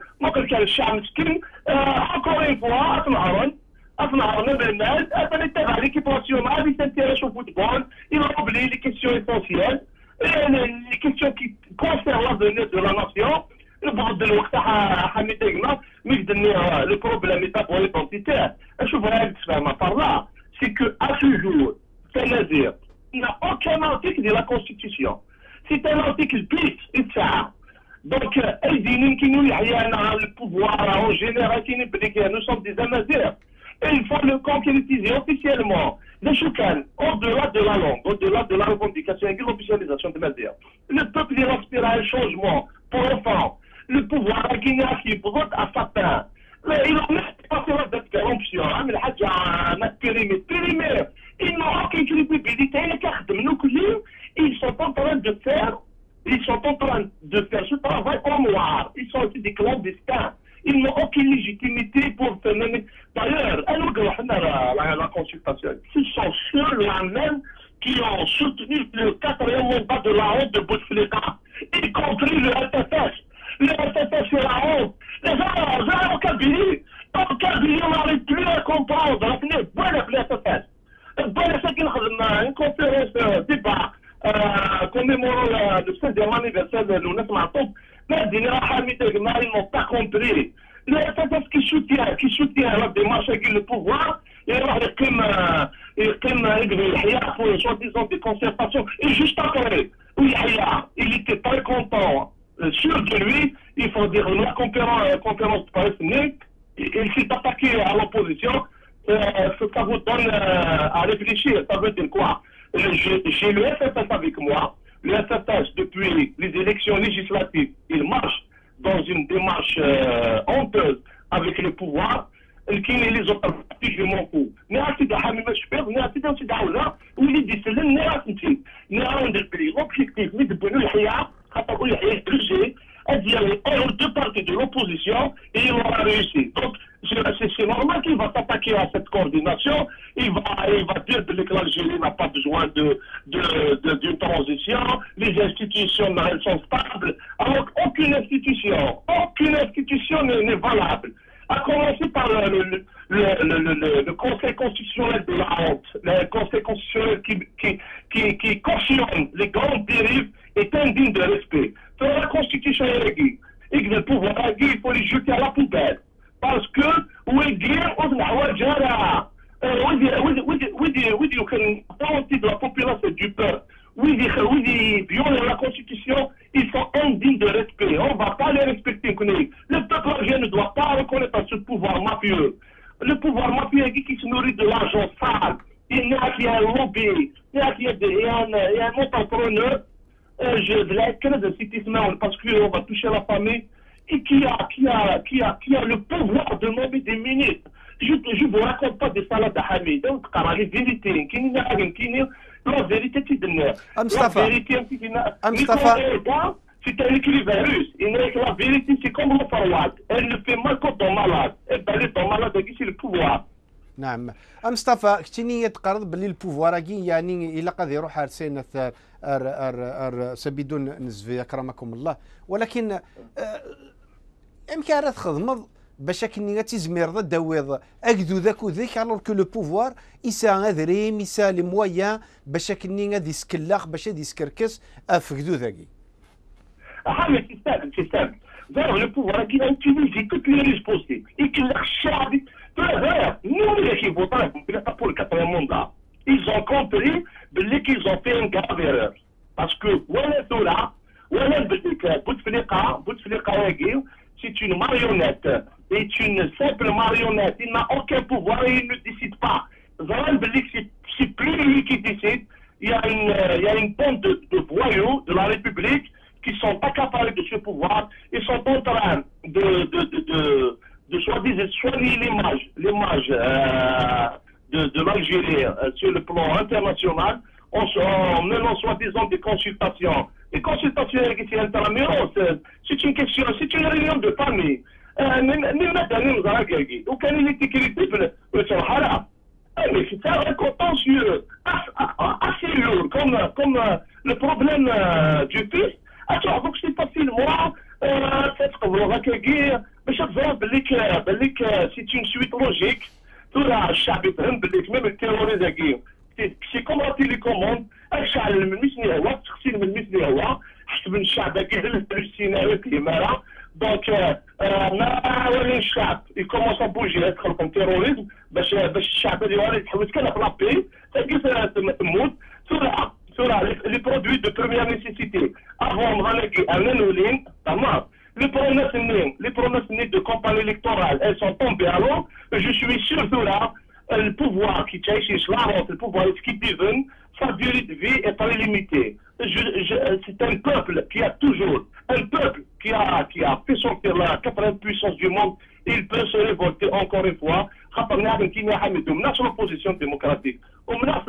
[SPEAKER 5] encore une fois, أصنع من الناس أنا نتابع ليكيب ناسيونال اللي تنتيريش الفوتبول il oublie les questions essentielles les questions qui concernent l'avenir de la nation نبعد الوقت حميد ديما ميقدرني لو بروبليم ايتابو ايدونتيتير اشوف هاي تفهم par là c'est que à ce jour c'est-à-dire il n'y a aucun article de la constitution c'est un article bis يتسعى donc اي دين كينو يحيانا البوفوار en général كينو بلي nous sommes des amazirs. Et il faut le concrétiser officiellement. Le Choukan, au-delà de la langue, au-delà de la revendication et de l'officialisation de Mazir, le peuple il aspire à un changement profond. Le pouvoir guinéen qui vote à sa peine. Il en est passé de corruption, ils n'ont aucune crédibilité. Ils sont en train de faire, ils sont en train de faire ce travail en noir. Ils sont aussi des clandestins. Ils n'ont aucune légitimité pour faire. D'ailleurs, la, la consultation, ce sont ceux-là même qui ont soutenu le quatrième mandat de la honte de Bouteflika, y compris le F F S. Le F F S, c'est la honte. Les gens, au Kabylie, au Kabylie, on n'arrive plus à comprendre. On a fini, voilà le F F S. Voilà ce qu'il y a une conférence débat commémorant le seizième anniversaire de l'U N E S Matoub. Ils n'ont pas compris. Le F F S qui soutient, qui soutient la démarche avec le pouvoir, il y a comme pour soi-disant des concertations. Et juste après, il était très content, sûr de lui, il faut dire la conférence, conférence de Paris, il s'est attaqué à l'opposition. Ça vous donne à réfléchir. Ça veut dire quoi? J'ai le F F S avec moi. Le F F S, depuis les élections législatives, il marche dans une démarche euh, honteuse avec le pouvoir. qui les autres partis, je m'en fous. Mais à ce moment-là, je suis pas venu à ce moment-là où il dit c'est l'ennemi. Nous avons des pays. L'objectif, c'est de bonner le H I A, pour le budget, à dire les deux parties de l'opposition et il aura réussi. Donc, c'est normal qu'il va s'attaquer à cette coordination. Il va, il va dire que l'Algérie n'a pas besoin de, de, de, d'une transition. Les institutions, elles sont stables. Alors, aucune institution, aucune institution n'est valable. À commencer par le, le, le, le, le, le Conseil constitutionnel de la honte, le Conseil constitutionnel qui, qui, qui, qui cautionne les grandes dérives est indigne de respect. Dans la Constitution, il le pouvoir, il faut les jeter à la poubelle. Parce que, oui, bien, on a déjà, oui, oui, oui, oui, de la population du peuple. Oui, oui, violer la Constitution, ils sont indignes de respect. On ne va pas les respecter. Le peuple algérien ne doit pas reconnaître ce pouvoir mafieux. Le pouvoir mafieux qui se nourrit de l'argent sale. Il y a qui a un lobby, il y a qui a un entrepreneur, de la crise de citizen, parce qu'on va toucher la famille, et qui a, qui a, qui a, qui a le pouvoir de nommer des ministres. Je ne vous raconte pas des salades à Hamid. Donc, car la vérité, qui n'y a rien, qui n'y a la vérité, c'est de l'air. La vérité, c'est un équilibre russe. La vérité, c'est comme le forward. Elle ne fait mal quand on est malade. Elle est malade, c'est le pouvoir.
[SPEAKER 1] نعم. مصطفى كنتي تقرض باللي البوفواراكي يعني الا قد يروح ارسين ار ار سبيدون نزفي اكرمكم الله، ولكن امكان تخدم باش كني تيزمير ضد داويض اكدو ذاك وذاك الوغ كو لو بوفوار يسا غادريم يسا لي مويان باش كني غادي يسكلاخ باش غادي يسكركس افكدو ذاكي.
[SPEAKER 5] حاجه تستاهل تستاهل ظهر لو بوفوار كي انتيليجي توت لي ريز بوسيبل يكلخ الشعب. D'ailleurs, nous, les qui votons pour le quatrième mandat, ils ont compris qu'ils ont fait une grave erreur. Parce que, c'est une marionnette. C'est une simple marionnette. Il n'a aucun pouvoir et il ne décide pas. C'est plus lui qui décide. Il y a une, il y a une bande de, de voyous de la République qui sont accaparés de ce pouvoir. Ils sont en train de, de, de, de de soi-disant soigner l'image, l'image euh, de, de l'Algérie euh, sur le plan international en, en menant soi-disant des consultations. Les consultations ici intramuros, c'est une question, c'est une réunion de famille. Aucun intégrité pour le Sahara. Mais c'est un contentieux assez lourd, comme, comme euh, le problème euh, du fils. Alors, donc c'est facilement peut-être qu'on va recueillir. باش تظهر بليك بليك سي اون سويت لوجيك ترى الشعب يفهم بليك ميم التيروريزاكي سي كوم راتي لي كوموند الشعب من مثلي هو تغسيل من مثلي هو حسب الشعب كيهل السيناريو كيما دونك ما ولي الشعب يكومونس ا بوجي يدخل في التيروريزم باش باش الشعب اللي هو يتحوس كان في لابي تلقى تموت ترى ترى لي برودوي دو بروميير نيسيسيتي افون غنلاقي امانولين تمام. Les promesses nées, les promesses nées de campagne électorale, elles sont tombées à l'eau. Je suis sûr que là, le pouvoir qui tient le pouvoir qui divine, sa durée de vie est très limitée. C'est un peuple qui a toujours, un peuple qui a, qui a fait sortir la quatrième puissance du monde, il peut se révolter encore une fois. On menace l'opposition démocratique. On menace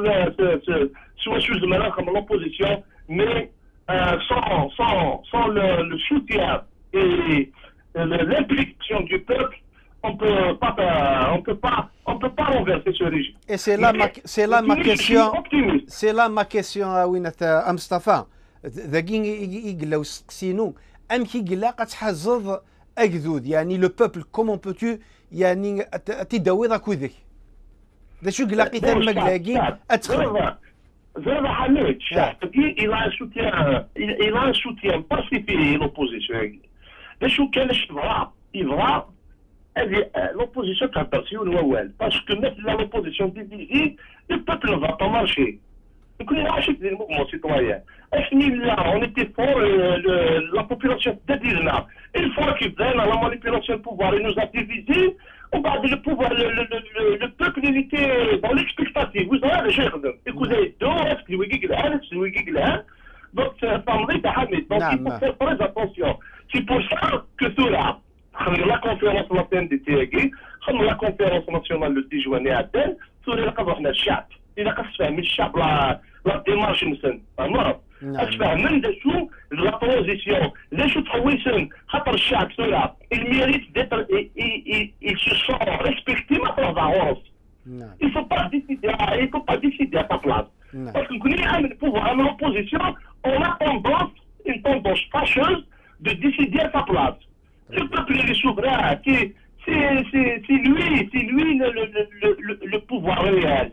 [SPEAKER 5] l'opposition, mais euh, sans, sans, sans le, le soutien et l'implication du peuple, on peut pas, on peut pas, on peut pas renverser ce régime.
[SPEAKER 1] Et c'est là ma, c'est là ma question, c'est là ma question à Winat Mustafa. ذاكين يقلاو سقسينو ام كيقلا قتحزض اكذود يعني لو بوبل كومون بوتو يعني تداوي ذاك وذاك ذا شو قلا قيتان مقلاقي ادخل
[SPEAKER 5] زاد حميد الشعب il a un soutien il a un soutien pacifié l'opposition. شو كان يبغى يبغى هذه لوبوزيسيون كاباسيون الاول باسكو مثل لوبوزيسيون ديفيزي البوبل فا با مارشي كنا عاشت دي الموفمون سيتويان اسمي لا اون ايتي فور لا بوبولاسيون تديرنا une fois qu'il donne la manipulation du pouvoir il nous a divisé on va le pouvoir le, le, le, le peuple il était dans l'expectative vous savez je regarde écoutez deux est-ce que vous dites là est-ce que vous dites là donc ça m'arrête à Hamid donc il faut faire très attention. C'est pour ça que cela, la conférence nationale de T A G, la conférence nationale le dix juin à Athènes, sur les accords de Chad. Il a qu'à se faire, mais Chad, la démarche, c'est un أش فاهمين دشو لا ترانزيسيون ليش تحويسن خاطر الشعب cela il mérite d'être il se sent respecté ما ترضعوش. Il faut pas décider il faut pas décider à ta place. Parce que quand on est au pouvoir en opposition on a tendance une tendance fâcheuse de décider à sa place. Le peuple il est souverain c'est c'est lui c'est lui le le le le le pouvoir réel.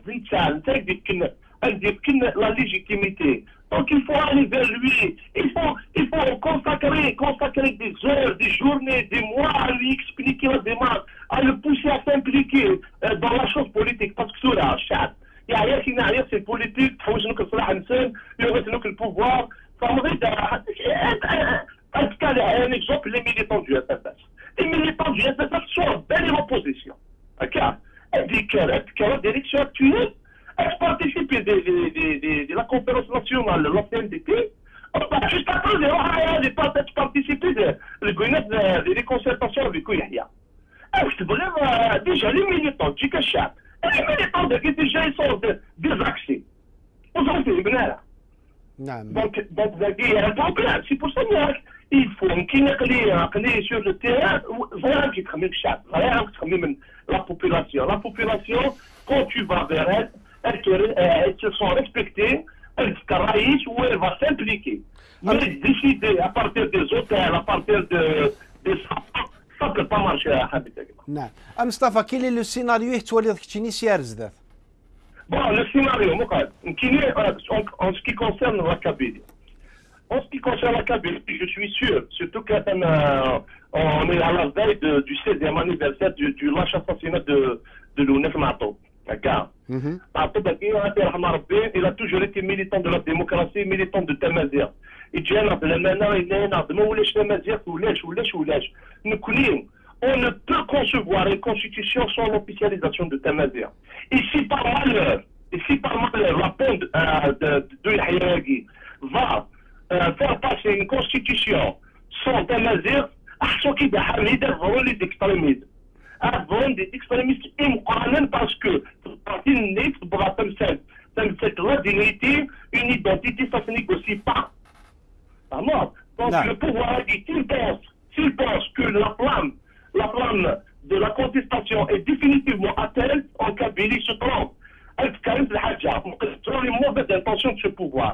[SPEAKER 5] La légitimité. Donc il faut aller vers lui, il faut, il faut consacrer, consacrer des heures, des journées, des mois à lui expliquer la démarche, à le pousser à s'impliquer euh, dans la chose politique. Parce que cela, chat, il y a rien qui n'a rien, c'est politique, il faut que nous il y aurait le pouvoir. Ça m'arrête en tout cas, un exemple, les militants du S F S. Les militants du S F S sont en belle opposition. D'accord? Elle dit que la direction actuelle, elle participe de, de, de, de, de la conférence nationale, la C N D T, juste après, elle n'est pas participé de, de, des concertations avec Yahya. C'est vraiment déjà les militants du Kachat, les militants de déjà ils sont désaxés. On s'en fait là. Donc, donc, il y a un problème. C'est pour ça qu'il faut qu'il y ait sur le terrain, vraiment qu'il y ait la population. La population, quand tu vas vers elle, elles, te, euh, elles se sont respectées, elles te raillent où elle va s'impliquer. Mais décider à partir des hôtels, à partir de, des salons, ça ne peut pas marcher à Habib.
[SPEAKER 1] نعم مصطفى كاين لو سيناريو يتولي كتشيني سيار زداف.
[SPEAKER 5] Bon, le scénario, en ce qui concerne la Kabylie. En ce qui concerne la Kabylie, je suis sûr, surtout qu'on euh, est à la veille de, du seizième anniversaire du, du lâche assassinat de, de Lounef Mato. D'accord. Il a toujours été militant de la démocratie, militant de Tamazir. Il dit, on ne peut concevoir une constitution sans l'officialisation de Tamazir. Et si par malheur, et si par malheur la ponte euh, de, de Yahya va euh, faire passer une constitution sans Tamazir, أحسن كده حميد الظهور les extrémistes. Avant des extrémistes immuables parce que partie nette pour cette la dignité, une identité, ça se négocie pas. Alors, donc non. Le pouvoir a dit, s'il pense, s'il pense que la flamme, la flamme de la contestation est définitivement atteinte, en Kabylie se trompe. Elle se calme la hadja, selon les mauvaises intentions de ce pouvoir.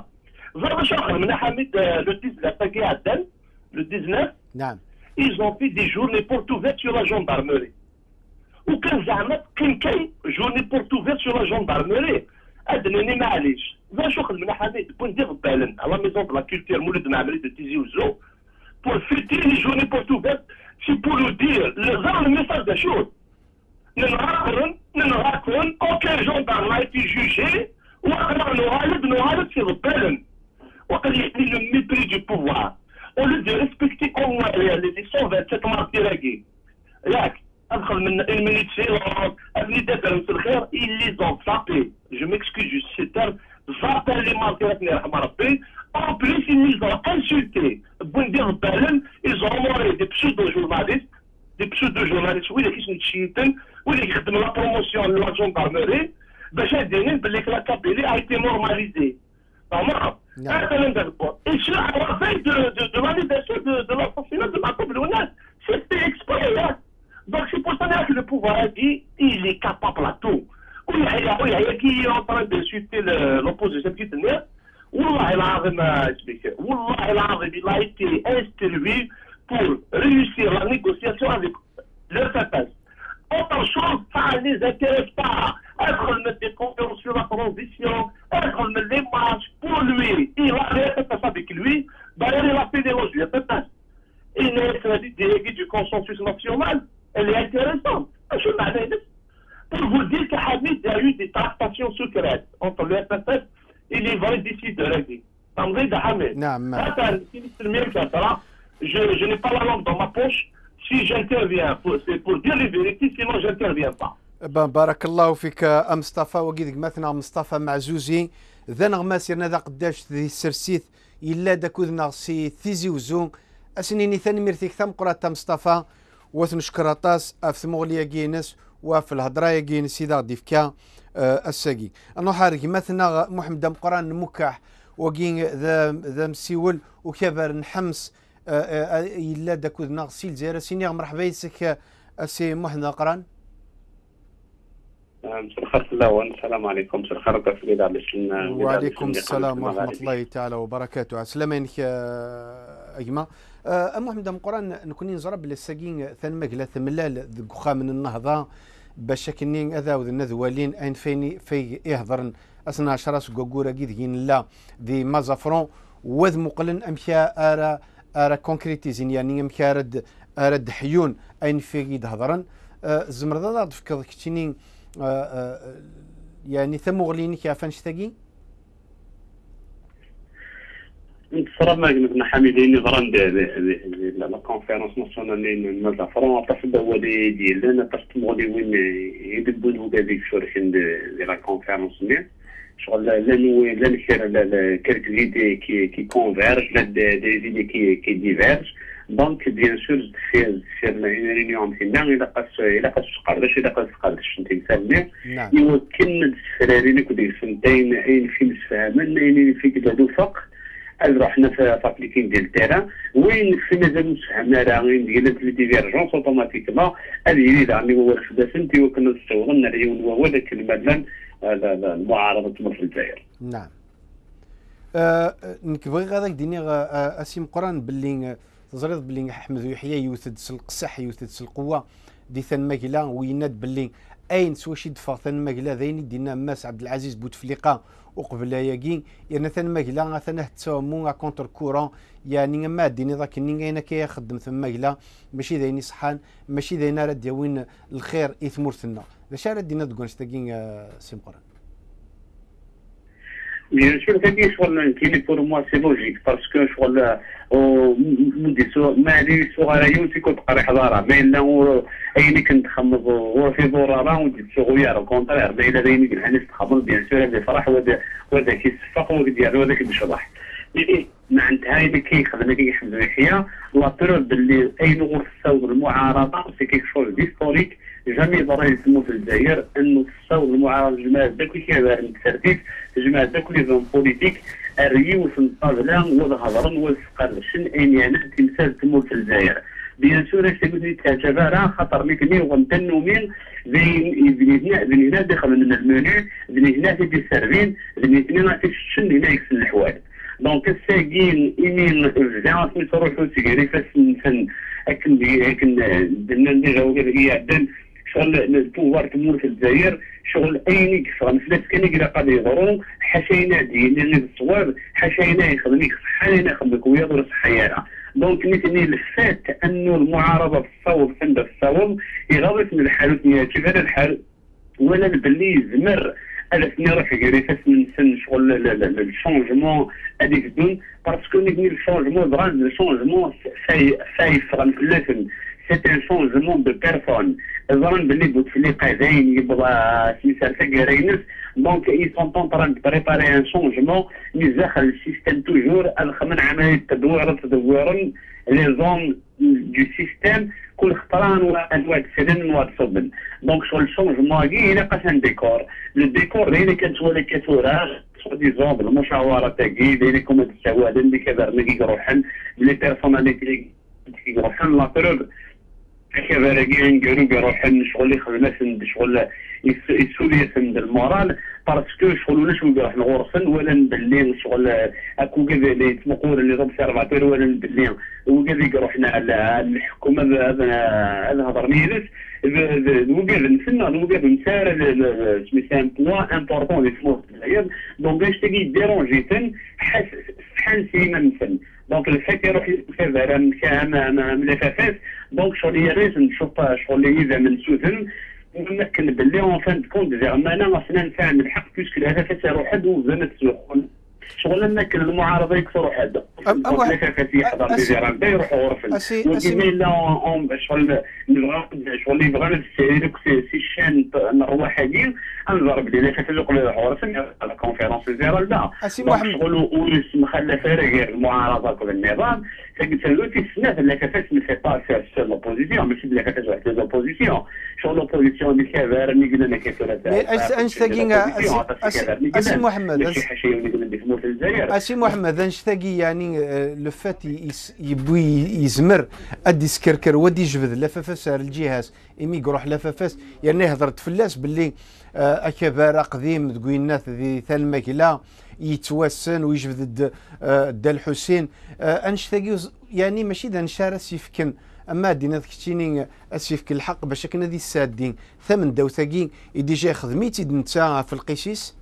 [SPEAKER 5] Le dix-neuf, le dix-neuf, ils ont fait des journées portes ouvertes sur la gendarmerie. وكان زعما كان كاين جورني بورت اوفير سور لا جوندارمري ادناني معليش باش خدمنا حميد بون ندير بالن على ميزون دو لا كولتور مولود معمري دو تيزي وزو بور فيتي لي جورني بورت اوفير سي بور لو دير لو زار لو ميساج دا شوت ننهارن ننهارن اوكي جوندارم ا ايتي جوجي وقرا نغالب نغالب في بالن وقال يعني لو ميبري دو بوفوار اون لو دي ريسبكتي اون لي مية وسبعة وعشرين مارتي ياك ادخل من المينيت سيلونس ابني دابا في الخير اللي زون زابي جو ميكسكوز جو سي تيرم زابي لي مارتيرات الله يرحم ربي اون بليس اللي زون انسولتي بون ندير بالن ايزون موري دي بسودو جورناليست دي بسودو جورناليست ولا كيش نتشيتن ولا يخدم لا بروموسيون لا جوندارمري باش هادينين بلي لا كابيلي ايتي نورماليزي تمام هذا ندير بون ايش على فاي دو دو لانيفرسير دو لاساسينات دو معقوب الوناس سيتي اكسبري. Donc c'est pour ça que le pouvoir a dit il est capable à tout. Oui, il y a qui est en train d'insulter l'opposition qui tenait. Wallah, il a expliqué. Wallah, il a été instruit pour réussir la négociation avec le F P S. Autre chose, ça ne les intéresse pas. Être mettre des conférences sur la transition, être mettre les marches pour lui. Il a le F P S avec lui. D'ailleurs, il a fait des loges du F P S. Il est délégué du consensus national. Elle est intéressante. Je pour vous dire qu'Hamid a eu des tractations secrètes entre le F P S et les vrais décideurs. Je, je n'ai pas la langue dans ma poche. Si j'interviens, c'est pour dire les vérités, sinon je n'interviens pas.
[SPEAKER 1] Ben, بارك الله فيك مصطفى وكيدك مثلا مصطفى معزوزي ذا نغما سيرنا ذا قداش ذي السرسيث إلا دا كودنا سي ثيزي وزون أسنيني ثاني ميرتيك ثم قرات مصطفى وثنشكر طاس في مغليا جينس وفي الهضرايا جينس إذا ضيفكا الساقي أنو حارك مثلا محمد مقران مكاح وكين ذا ذا مسيول وكبر نحمس إلا دا كودنا سيل زيرا سيني مرحبا يسك السي محمد مقران.
[SPEAKER 6] مساء الخير الله السلام عليكم. مساء الخير كفريد على السلام.
[SPEAKER 1] وعليكم السلام ورحمة الله تعالى وبركاته. سلامينك أجمع. أه محمد مقران نكوني نزرب للساقين ثان مقلة ثملال ذقخا من النهضة باش كنين أذا وذن ذوالين أين فيني في يهضرن أثناء شراس قوقورة جيدين لا ذي مازافرون وذ مقلن أمشا أرى أرى كونكريتيزين يعني أمشا أرد أرد حيون أين في جيد هضرن أه زمرضة ضد فكر كتنين أه أه يعني ثم مغليني كافنش ثقي
[SPEAKER 6] نتصرف ما قلنا حميدين نظران لا كونفيرونس ناسيونال نازا فرون طفل هو ديالنا طفل مغلي وين يدبون هو هذيك شورشين دي لا كونفيرونس مي شغل لا نو لا نشير لا كيرك زيدي كي كي كونفيرج لا دي زيدي كي كي ديفيرج دونك بيان سور في في ريونيون فينا الا قاس الا قاس قرداش الا قاس قرداش انت مسمي يمكن الفرارين كودي سنتين اين في مسفهمن اين في كذا فوق رحنا في فابليكين ديال التيران وين في مازال مسحنا راه غير ديال لي ديفيرجونس اوتوماتيكمون هذه اللي هو الحدث انت وكنا نستوغلنا العيون وهو ذاك المدلل المعارضه في الجزائر.
[SPEAKER 1] نعم. أه نكبغي غاداك ديني اسيم قران باللي تزريض باللي احمد يحيى يوثد القصح يوثد القوه دي ثان ماكلا ويناد باللي اين سواشي دفع ثان ماكلا ذاين دينا ماس عبد العزيز بوتفليقه وقبل ياكين يعني ثان ماكلا ثانه تساومو كونتر كورون يعني ما ديني ذاك النين انا كيخدم ثم ماكلا ماشي ذاين صحان ماشي ذاين راه ديوين الخير اثمرتنا باش راه دينا تقول شتاكين سيم قران.
[SPEAKER 6] Bien sûr, c'est شغل كاين pour moi c'est logique parce que شغل مدي سو ما لي صغيرين تيكون تقري حضاره ما الا اين كنت خمض هو في ضراره ودي صغيره كونترير ما الا دايما الحنيس تخمض بيان سور هذا فرح وهذا وهذا كيصفق وديالو هذاك بشرح مي معناتها هذا كيخدم كيحمد يحيى لا بروف باللي اين غرسوا المعارضه سي كيك شوز ديستوريك جميع ضرائب يسموا في الجزائر انه تصاور المعارضه جماعه داك اللي كيبان الترتيب جماعه داك لي زون بوليتيك الريو في الطابله والهضرن والفقر شن اينيانا تمثال تمول في الجزائر بيان سور اش تقول لي تعتبرها خطر ميكني وغنتنو من بين بنينا بنينا داخل من المنيو بنينا في السيرفين بنينا في شن هنا يكسل الحوال دونك الساقين ايمين الجامعه سميتو سيكيري فاس نفن اكن اكن درنا ديجا وكذا عندنا شغل البوار تمول في الجزائر شغل اينيك شغل فلاس كان يقرا قاد يضرو حاشينا ديالنا الصواب حاشينا يخدمك صحينا يخدمك ويضر صحيانا دونك نتني الفات انه المعارضه في الصوب عند الصوب يغلط من الحالات نياتي هذا الحال ولا باللي يزمر انا سني روح يقري فاس من سن شغل الشونجمون هذيك الدون باسكو نبني الشونجمون دران الشونجمون فاي فاي فرن فلاتن سيت ان شونجمون دو بيرسون ظن باللي بوتفليقه زين يبغى سميتها كارينس دونك اي سون طون طران بريباري ان شونجمون مي داخل السيستم توجور الخمن عمليه تدوير تدويرا لي زون دو سيستم كل خطران وانواع السنن والصبن دونك شغل الشونجمون كي الى قاسم ديكور الديكور اللي كانت ولا كثوره سوا ديزون بالمشاوره تاعي اللي كوما تساوى اللي كبر نقي روحن لي بيرسوناليتي يروحن لا بروف كيفاش كاين كانوا يروحن شغل يخدم شغل يسولي سند المورال باسكو شغل ولا شغل راح نغرسن ولا نبلين شغل اكو كذا اللي تمقول اللي ضرب سيرفاتور ولا نبلين وكذا روحنا على الحكومه هذا هذا هضرني وكذا نسنا وكذا مسار سميتها بوان امبورطون لي فلوس الجزائر دونك باش تجي ديرونجيتن حال سيما نسن دونك الفات يروح يسافر من لافافاس دونك شغل يريز نشوف شغل اذا من سوزن ونمكن باللي اون فان كونت زعما انا اصلا نفهم الحق بيسكو الهدف يروح حد وزنت سخون شغل نمكن المعارضه يكسروا حد لافافاس يحضر ديجا يروح غرفه ولكن لا اون شغل نبغى شغل يبغى نسير سي شان نروح حاجين نضرب لي لافافاس يقول يروح غرفه على كونفيرونس جينيرال لا شغل ولس مخلفه غير المعارضه والنظام تقول في السنه لافافاس ما في با سير لوبوزيسيون ماشي لافافاس واحد لوبوزيسيون شغل لوبوزيسيون اللي كبار اللي قلنا كثره
[SPEAKER 1] انشتاقي اسي محمد اسي محمد انشتاقي يعني لو فات يبوي يزمر ادي سكركر ودي يجبد لافافاس الجهاز ايمي يروح لافافاس يعني هضرت فلاس باللي اكبار قديم تقول الناس ذي ثان ماكله يتوسن ويجبد الدال الحسين انشتاقي يعني ماشي ذا نشار سيفكن اما دينا كتيني اسيفك الحق باش كنا ذي السادين ثمن داوثاكين ديجا خدميتي نتا في القيسيس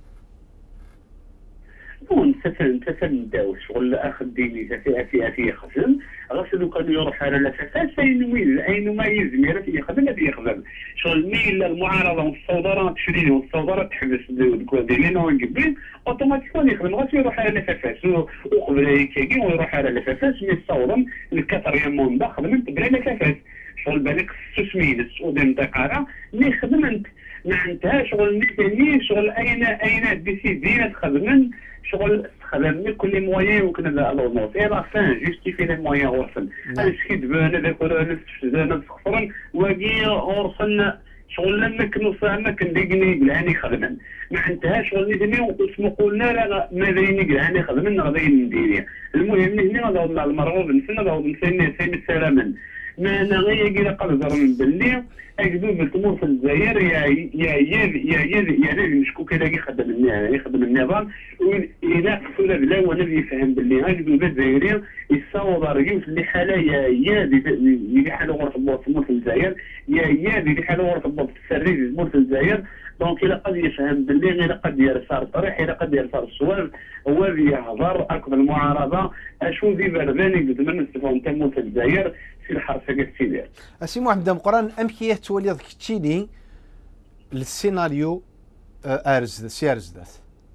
[SPEAKER 6] بون تفهم تفهم داو شغل اخذ ديني في في في خدم غسلو كان يروح على لافافاس اين وين اين ما يزمير في يخدم هذا يخدم شغل ميل المعارضه والصودره تشري والصودره تحبس ديالنا ونقبل اوتوماتيكون يخدم غاسل يروح على لافافاس وقبل يكاكي ويروح على لافافاس مي الصودم الكاتريام دا خدمت بلا لافافاس شغل بالك ستمية ودم دقاره مي خدمت ما عندها شغل مثلي شغل اين اين ديسيدينا تخدمن شغل خدمنا كل مويان وكنا لا الونوس اي لا فان جوستيفي لي مويان ورسل اش كيدبان هذاك نفس نفس خسرن واقي ورسلنا شغل لما كنوصلنا كنديقني قلعاني خدمن ما انتهاش شغل ندمي واسمو قلنا لا ماذا ينقلعاني خدمن غادي نديري المهم هنا غادي المرغوب نسنا غادي نسني سيم سلاما ما انا غير كي نقدر من باللي اكذب بالامور في الجزائر يا يا يا يا يا لازم مشكوك هذا يخدم يخدم النظام الى ولا بلا وانا يفهم باللي اكذب الجزائريين يصاوب رجيم اللي حاله يا يا اللي حاله غرفه الامور في الجزائر يا يا اللي حاله غرفه الامور في السرير في الجزائر دونك الى قد يفهم باللي الى قد يرسل طريح الى قد يرسل الصواب هو يحضر اكبر المعارضه اشو ذي برباني بتمنى استفهم تمو في الجزائر في الحرفه كتسيدير
[SPEAKER 1] اسي محمد مقران امكيه تولي ذاك تشيني للسيناريو ارز سيارز ذات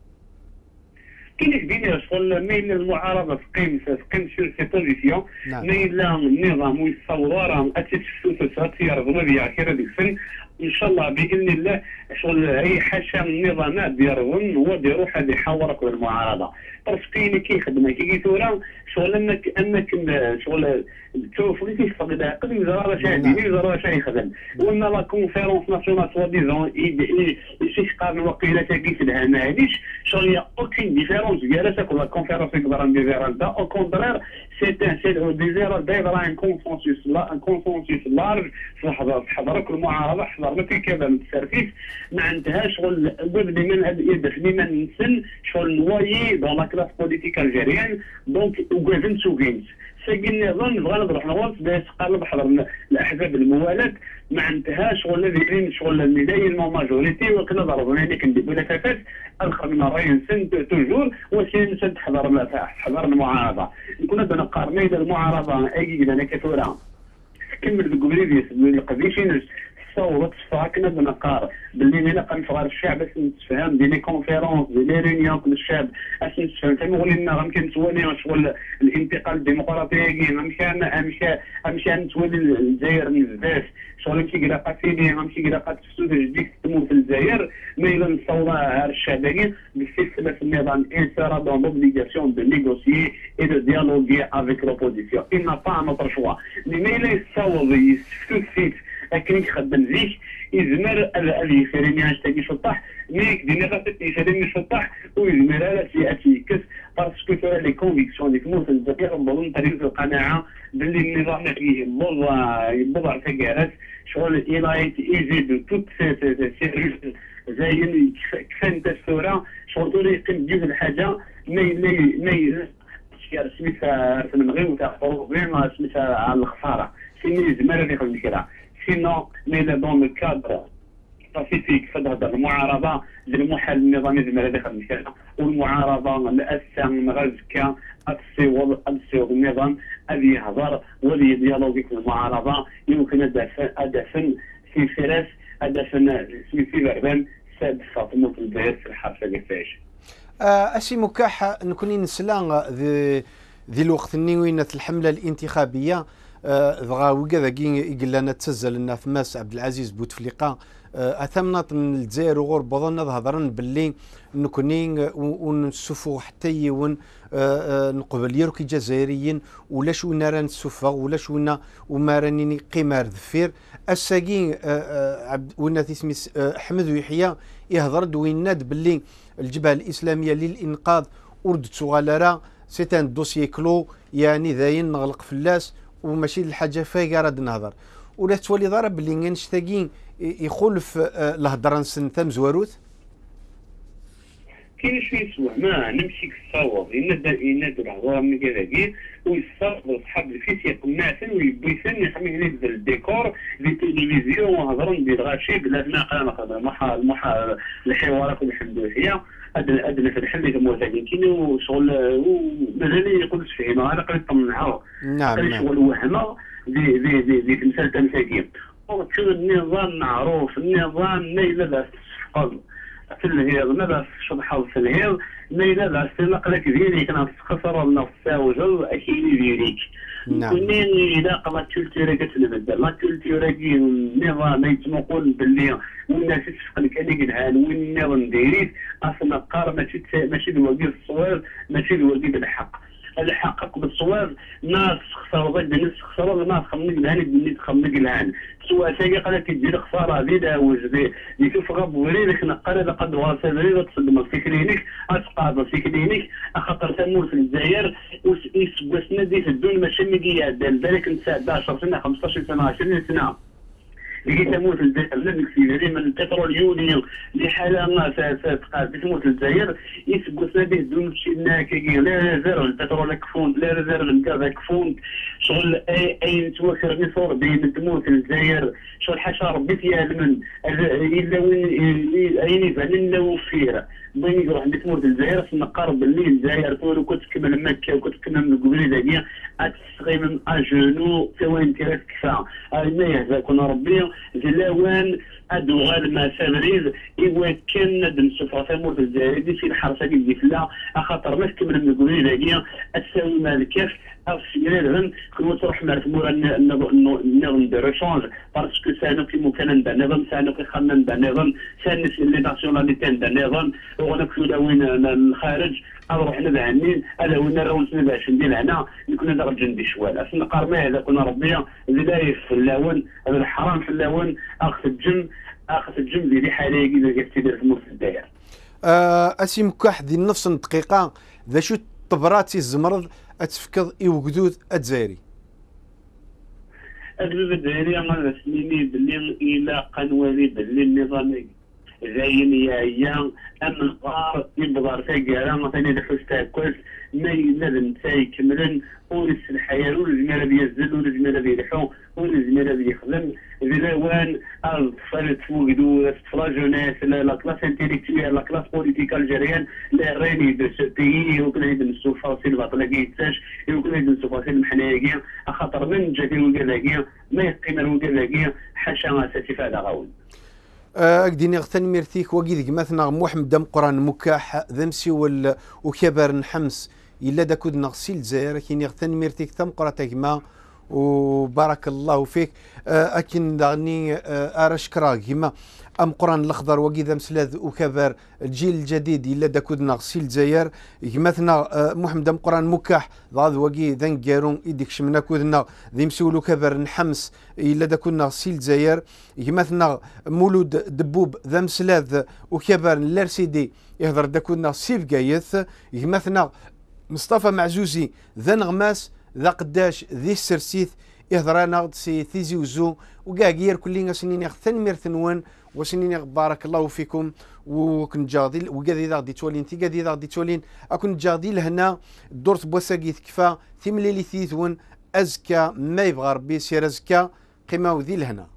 [SPEAKER 6] كاين بين شغل مين المعارضه في قيم في قيم سي بوزيسيون مين لا النظام والثوره اتشفتو تساتير غنبيه كيرا ديك السن ان شاء الله باذن الله شغل اي حاشا النظامات ديالهم هو ديروا حد يحاورك بالمعارضه ترسقيني كيخدم كي ثوره شغل انك انك شغل تشوف اللي تيفقد عقل وزاره شادي وزاره شي يخدم ولا لا كونفيرونس ناسيونال سوا ديزون شي قارن وقيله تاكيت لها ما هاديش شغل يا اوكين ديفيرونس ديالها ولا كونفيرونس يقدر ندير دا او كونترير سي ان سي ديزير داير ان كونسونسيس لا ان كونسونسيس لارج في حضرك المعارضه حضرنا في كذا من السيرفيس ما عندها شغل قبل من هاد يدف لما نسن شغل نوايي دون لا كلاس بوليتيك الجيريان دونك وقافن سوغينز ساكن نظام نبغى نضرب نواص باش قالب حضر الاحزاب الموالاه ما عندها شغل الذين شغل الميداي الماجوريتي وكنا ضربنا هنا كنديروا لفافات اخر من راين سن توجور وسين سد حضر حضر المعارضه كنا بنقارنوا المعارضه اي انا كثوره كمل بالقبلي القضيشين صوت فاكنا بنقار باللي ملا قال صغار الشعب باش نتفهم دي لي كونفيرونس دي لي ريونيون كل الشعب باش نتفهم تنقول لنا غيمكن تولي شغل الانتقال الديمقراطي غنمشي غنمشي غنمشي نتولي الجزائر بزاف شغل كي قراقات فيني غنمشي قراقات في السود جديد تمو في الجزائر ما الا نصورا الشعبيين بالسلسله في النظام انسرا دون لوبليغاسيون دو نيغوسيي اي دو ديالوغي افيك لوبوزيسيون il n'a pas un autre choix اللي ما الا يصوب يستفيد فيه لكن يخدم زيك يزمر اللي يخريني عشتاقي شطح ميك دي نغاتي يخريني شطح ويزمر على سياتي كس باسكو فيها لي كونفيكسيون ديك موت الجزائر نظن طريق القناعه باللي النظام فيه يبوض يبوض تكارات شغل ايلايت ايزي دو توت سي زي كفان الثوره شغل تولي يقيم بجوج الحاجه مي مي مي سميتها من غير تاع بروبليم سميتها على الخساره سيني زمر اللي يخدم كذا سينو ميلا دون لو كادر باسيفيك فهاد المعارضه للمحل النظامي زعما هذا خدم كذا والمعارضه الاسم غزكا السيول السيول النظام هذه يهضر ولي ديالوغيك المعارضه يمكن ادفن في فراس ادفن سميتي بربان ساد فاطمه في الجزائر في الحرفه كيفاش
[SPEAKER 1] أشي مكاح نكوني نسلا ذي ذي الوقت النوينة الحملة الانتخابية ضغا وكذا كي لنا تسجل لنا في ماس عبد العزيز بوتفليقة أثمنت من الجزائر وغور بضن هضرن باللي نكوني ونسفو حتى يون نقبل يروكي جزائريين ولا شو نرى نسفغ ولا شو وما راني قيمار ذفير الساقين عبد ونا اسمي أحمد ويحيى يهضر دويناد باللي الجبهة الإسلامية للإنقاذ أرد تغالرا سيتان دوسيي كلو يعني ذاين نغلق فلاس وماشي الحاجة فيها راد نهضر ولا تولي ضرب اللي نشتاقين يخلف الهضره نسن ثم زواروث
[SPEAKER 6] كاين شويه سوا ما نمشي كصاوب ينادى ينادى الهضره من كذاكي ويصاوب صحاب الفيس يقنعسن ويبيسن يحمي هنا الديكور لي تيليفزيون وهضروا ندير غاشي بلا ما قال ما المحا الحوارات والحمدوسيه ادنى ادنى في الحل اللي موثقين كاين شغل مازال يقولش فينا انا قريت طمنعها
[SPEAKER 1] نعم
[SPEAKER 6] شغل وهمه دي دي دي دي تمثال تمساكين شو النظام معروف النظام نيل لا تسقط في الهير ما شطحوا في الهير نيل لا تنقلك ديالي كان خسر النفس وجل اكيد ديالك كوني اذا قضت كولتورا كتبدل لا كولتورا كي النظام يتنقل باللي والناس تسقل كان يقلعان والنظام دايريت اصلا قار ماشي ماشي الوقت الصوير ماشي الوقت بالحق هذا حقق بالصواب ناس خسروا ضد ناس خسروا ناس خمق لهان الدنيا تخمق لهان سواء ساقي قال كيدير خساره بيدا وجدي يشوف غاب وريد خنقر هذا قد غاسل ريد تصدم في كلينيك اسقاط في كلينيك خاطر تمور في الجزائر وسبسنا دي في الدون ماشي ميديا دال بالك نساعد عشر سنه خمسطاش سنه عشرين سنه اللي تموت الجزائر لم يكفي من البترول يونيو اللي حاله تقاد تموت الجزائر يسبوا سنه دون شي ناكي لا ريزيرف البترول كفون لا ريزيرف الغاز كفون شغل اي اي توخر نصور بين تموت الجزائر شغل حاشا ربي فيها المن الا وين اين فعلا لو فيها بغي يروح عند تموت الجزائر نقرب باللي الجزائر تقول كنت تكمل مكه وكنت تكمل من قبل داكيا اتسغي من اجونو ثوان تيرات كفا ما يهزاكم ربي زلاوان ادوغال ما سابريز ايوا كان ندم سفره تموت الجزائر دي في الحرسه دي فلا خاطر ما تكمل من قبل داكيا تساوي مال كيف افسيرهم كنت تروح مع تمور النظام دو ريشونج باسكو سانو كي ممكن نظام سانو كي خمم بنظام سانس لي ناسيوناليتي بنظام وانا كنا وين الخارج اروح نبع عنين هذا وين راهو نبع ندير هنا كنا نرجع ندي شوال اصلا قرما هذا كنا ربيا بدايه في اللون هذا الحرام في اللون اخذ الجم اخذ الجم اللي حاليا كذا كتدير في نص الدائره.
[SPEAKER 1] اسي مكاح ديال نفس الدقيقه ذا شو طبراتي الزمرض اتفكض يوجدود الجزائري.
[SPEAKER 6] الجزائري ما سنيني باللي الى قنوالي باللي النظامي زين يا ايام ام الغار يبغى تاقرا مثلا دحوس تاكل ما لازم تاي كملن ولس الحياه والجمال بيزل والجمال بيلحو والجمال بيخدم زلاوان الطفل تفوقدو تفراجوناس لا كلاس انتيليكتويال لا كلاس بوليتيك الجيريان لا ريني دو سو بيي وكنا يدن السوفاسيل باطلاكي تاش وكنا يدن السوفاسيل محنايا خاطر من جاتي وكلاكيا ما يقيم وكلاكيا حاشا اساسي فهذا غاول.
[SPEAKER 1] أكديني غتن ميرتيك وقيدك مثلا محمد دم قران مكاح ذمسي وال وكبر نحمس إلا داكود نغسيل الجزائر كين غتن ميرتيك تم قراتك ما وبارك الله فيك أكن دغني أرى شكرا كيما أم قران الأخضر وقيد مسلاذ وكبر الجيل الجديد إلا داكود نغسيل الجزائر مثلا محمد دم قران مكاح ضاد وقي ذن كارون إيديك شمنا كودنا ذي مسولو كبر نحمس إلا داكود نغسيل الجزائر مثلا مولود دبوب ذا مسلاذ وكبر لارسيدي يهضر داكود نغسيل قايث مثلا مصطفى معزوزي ذا نغماس ذا قداش ذي السرسيث يهضرانا سي ثيزي وزو وكاع غير كلنا سنين يختن ميرثنوان وسنين بارك الله فيكم وكن جاضي وكادي ذا غدي تولين تي كادي ذا غدي تولين اكون جاضي لهنا دورت بوساكي كفا ثملي لي ثيثون ازكى ما يبغى ربي سير ازكى قيمه وذي لهنا.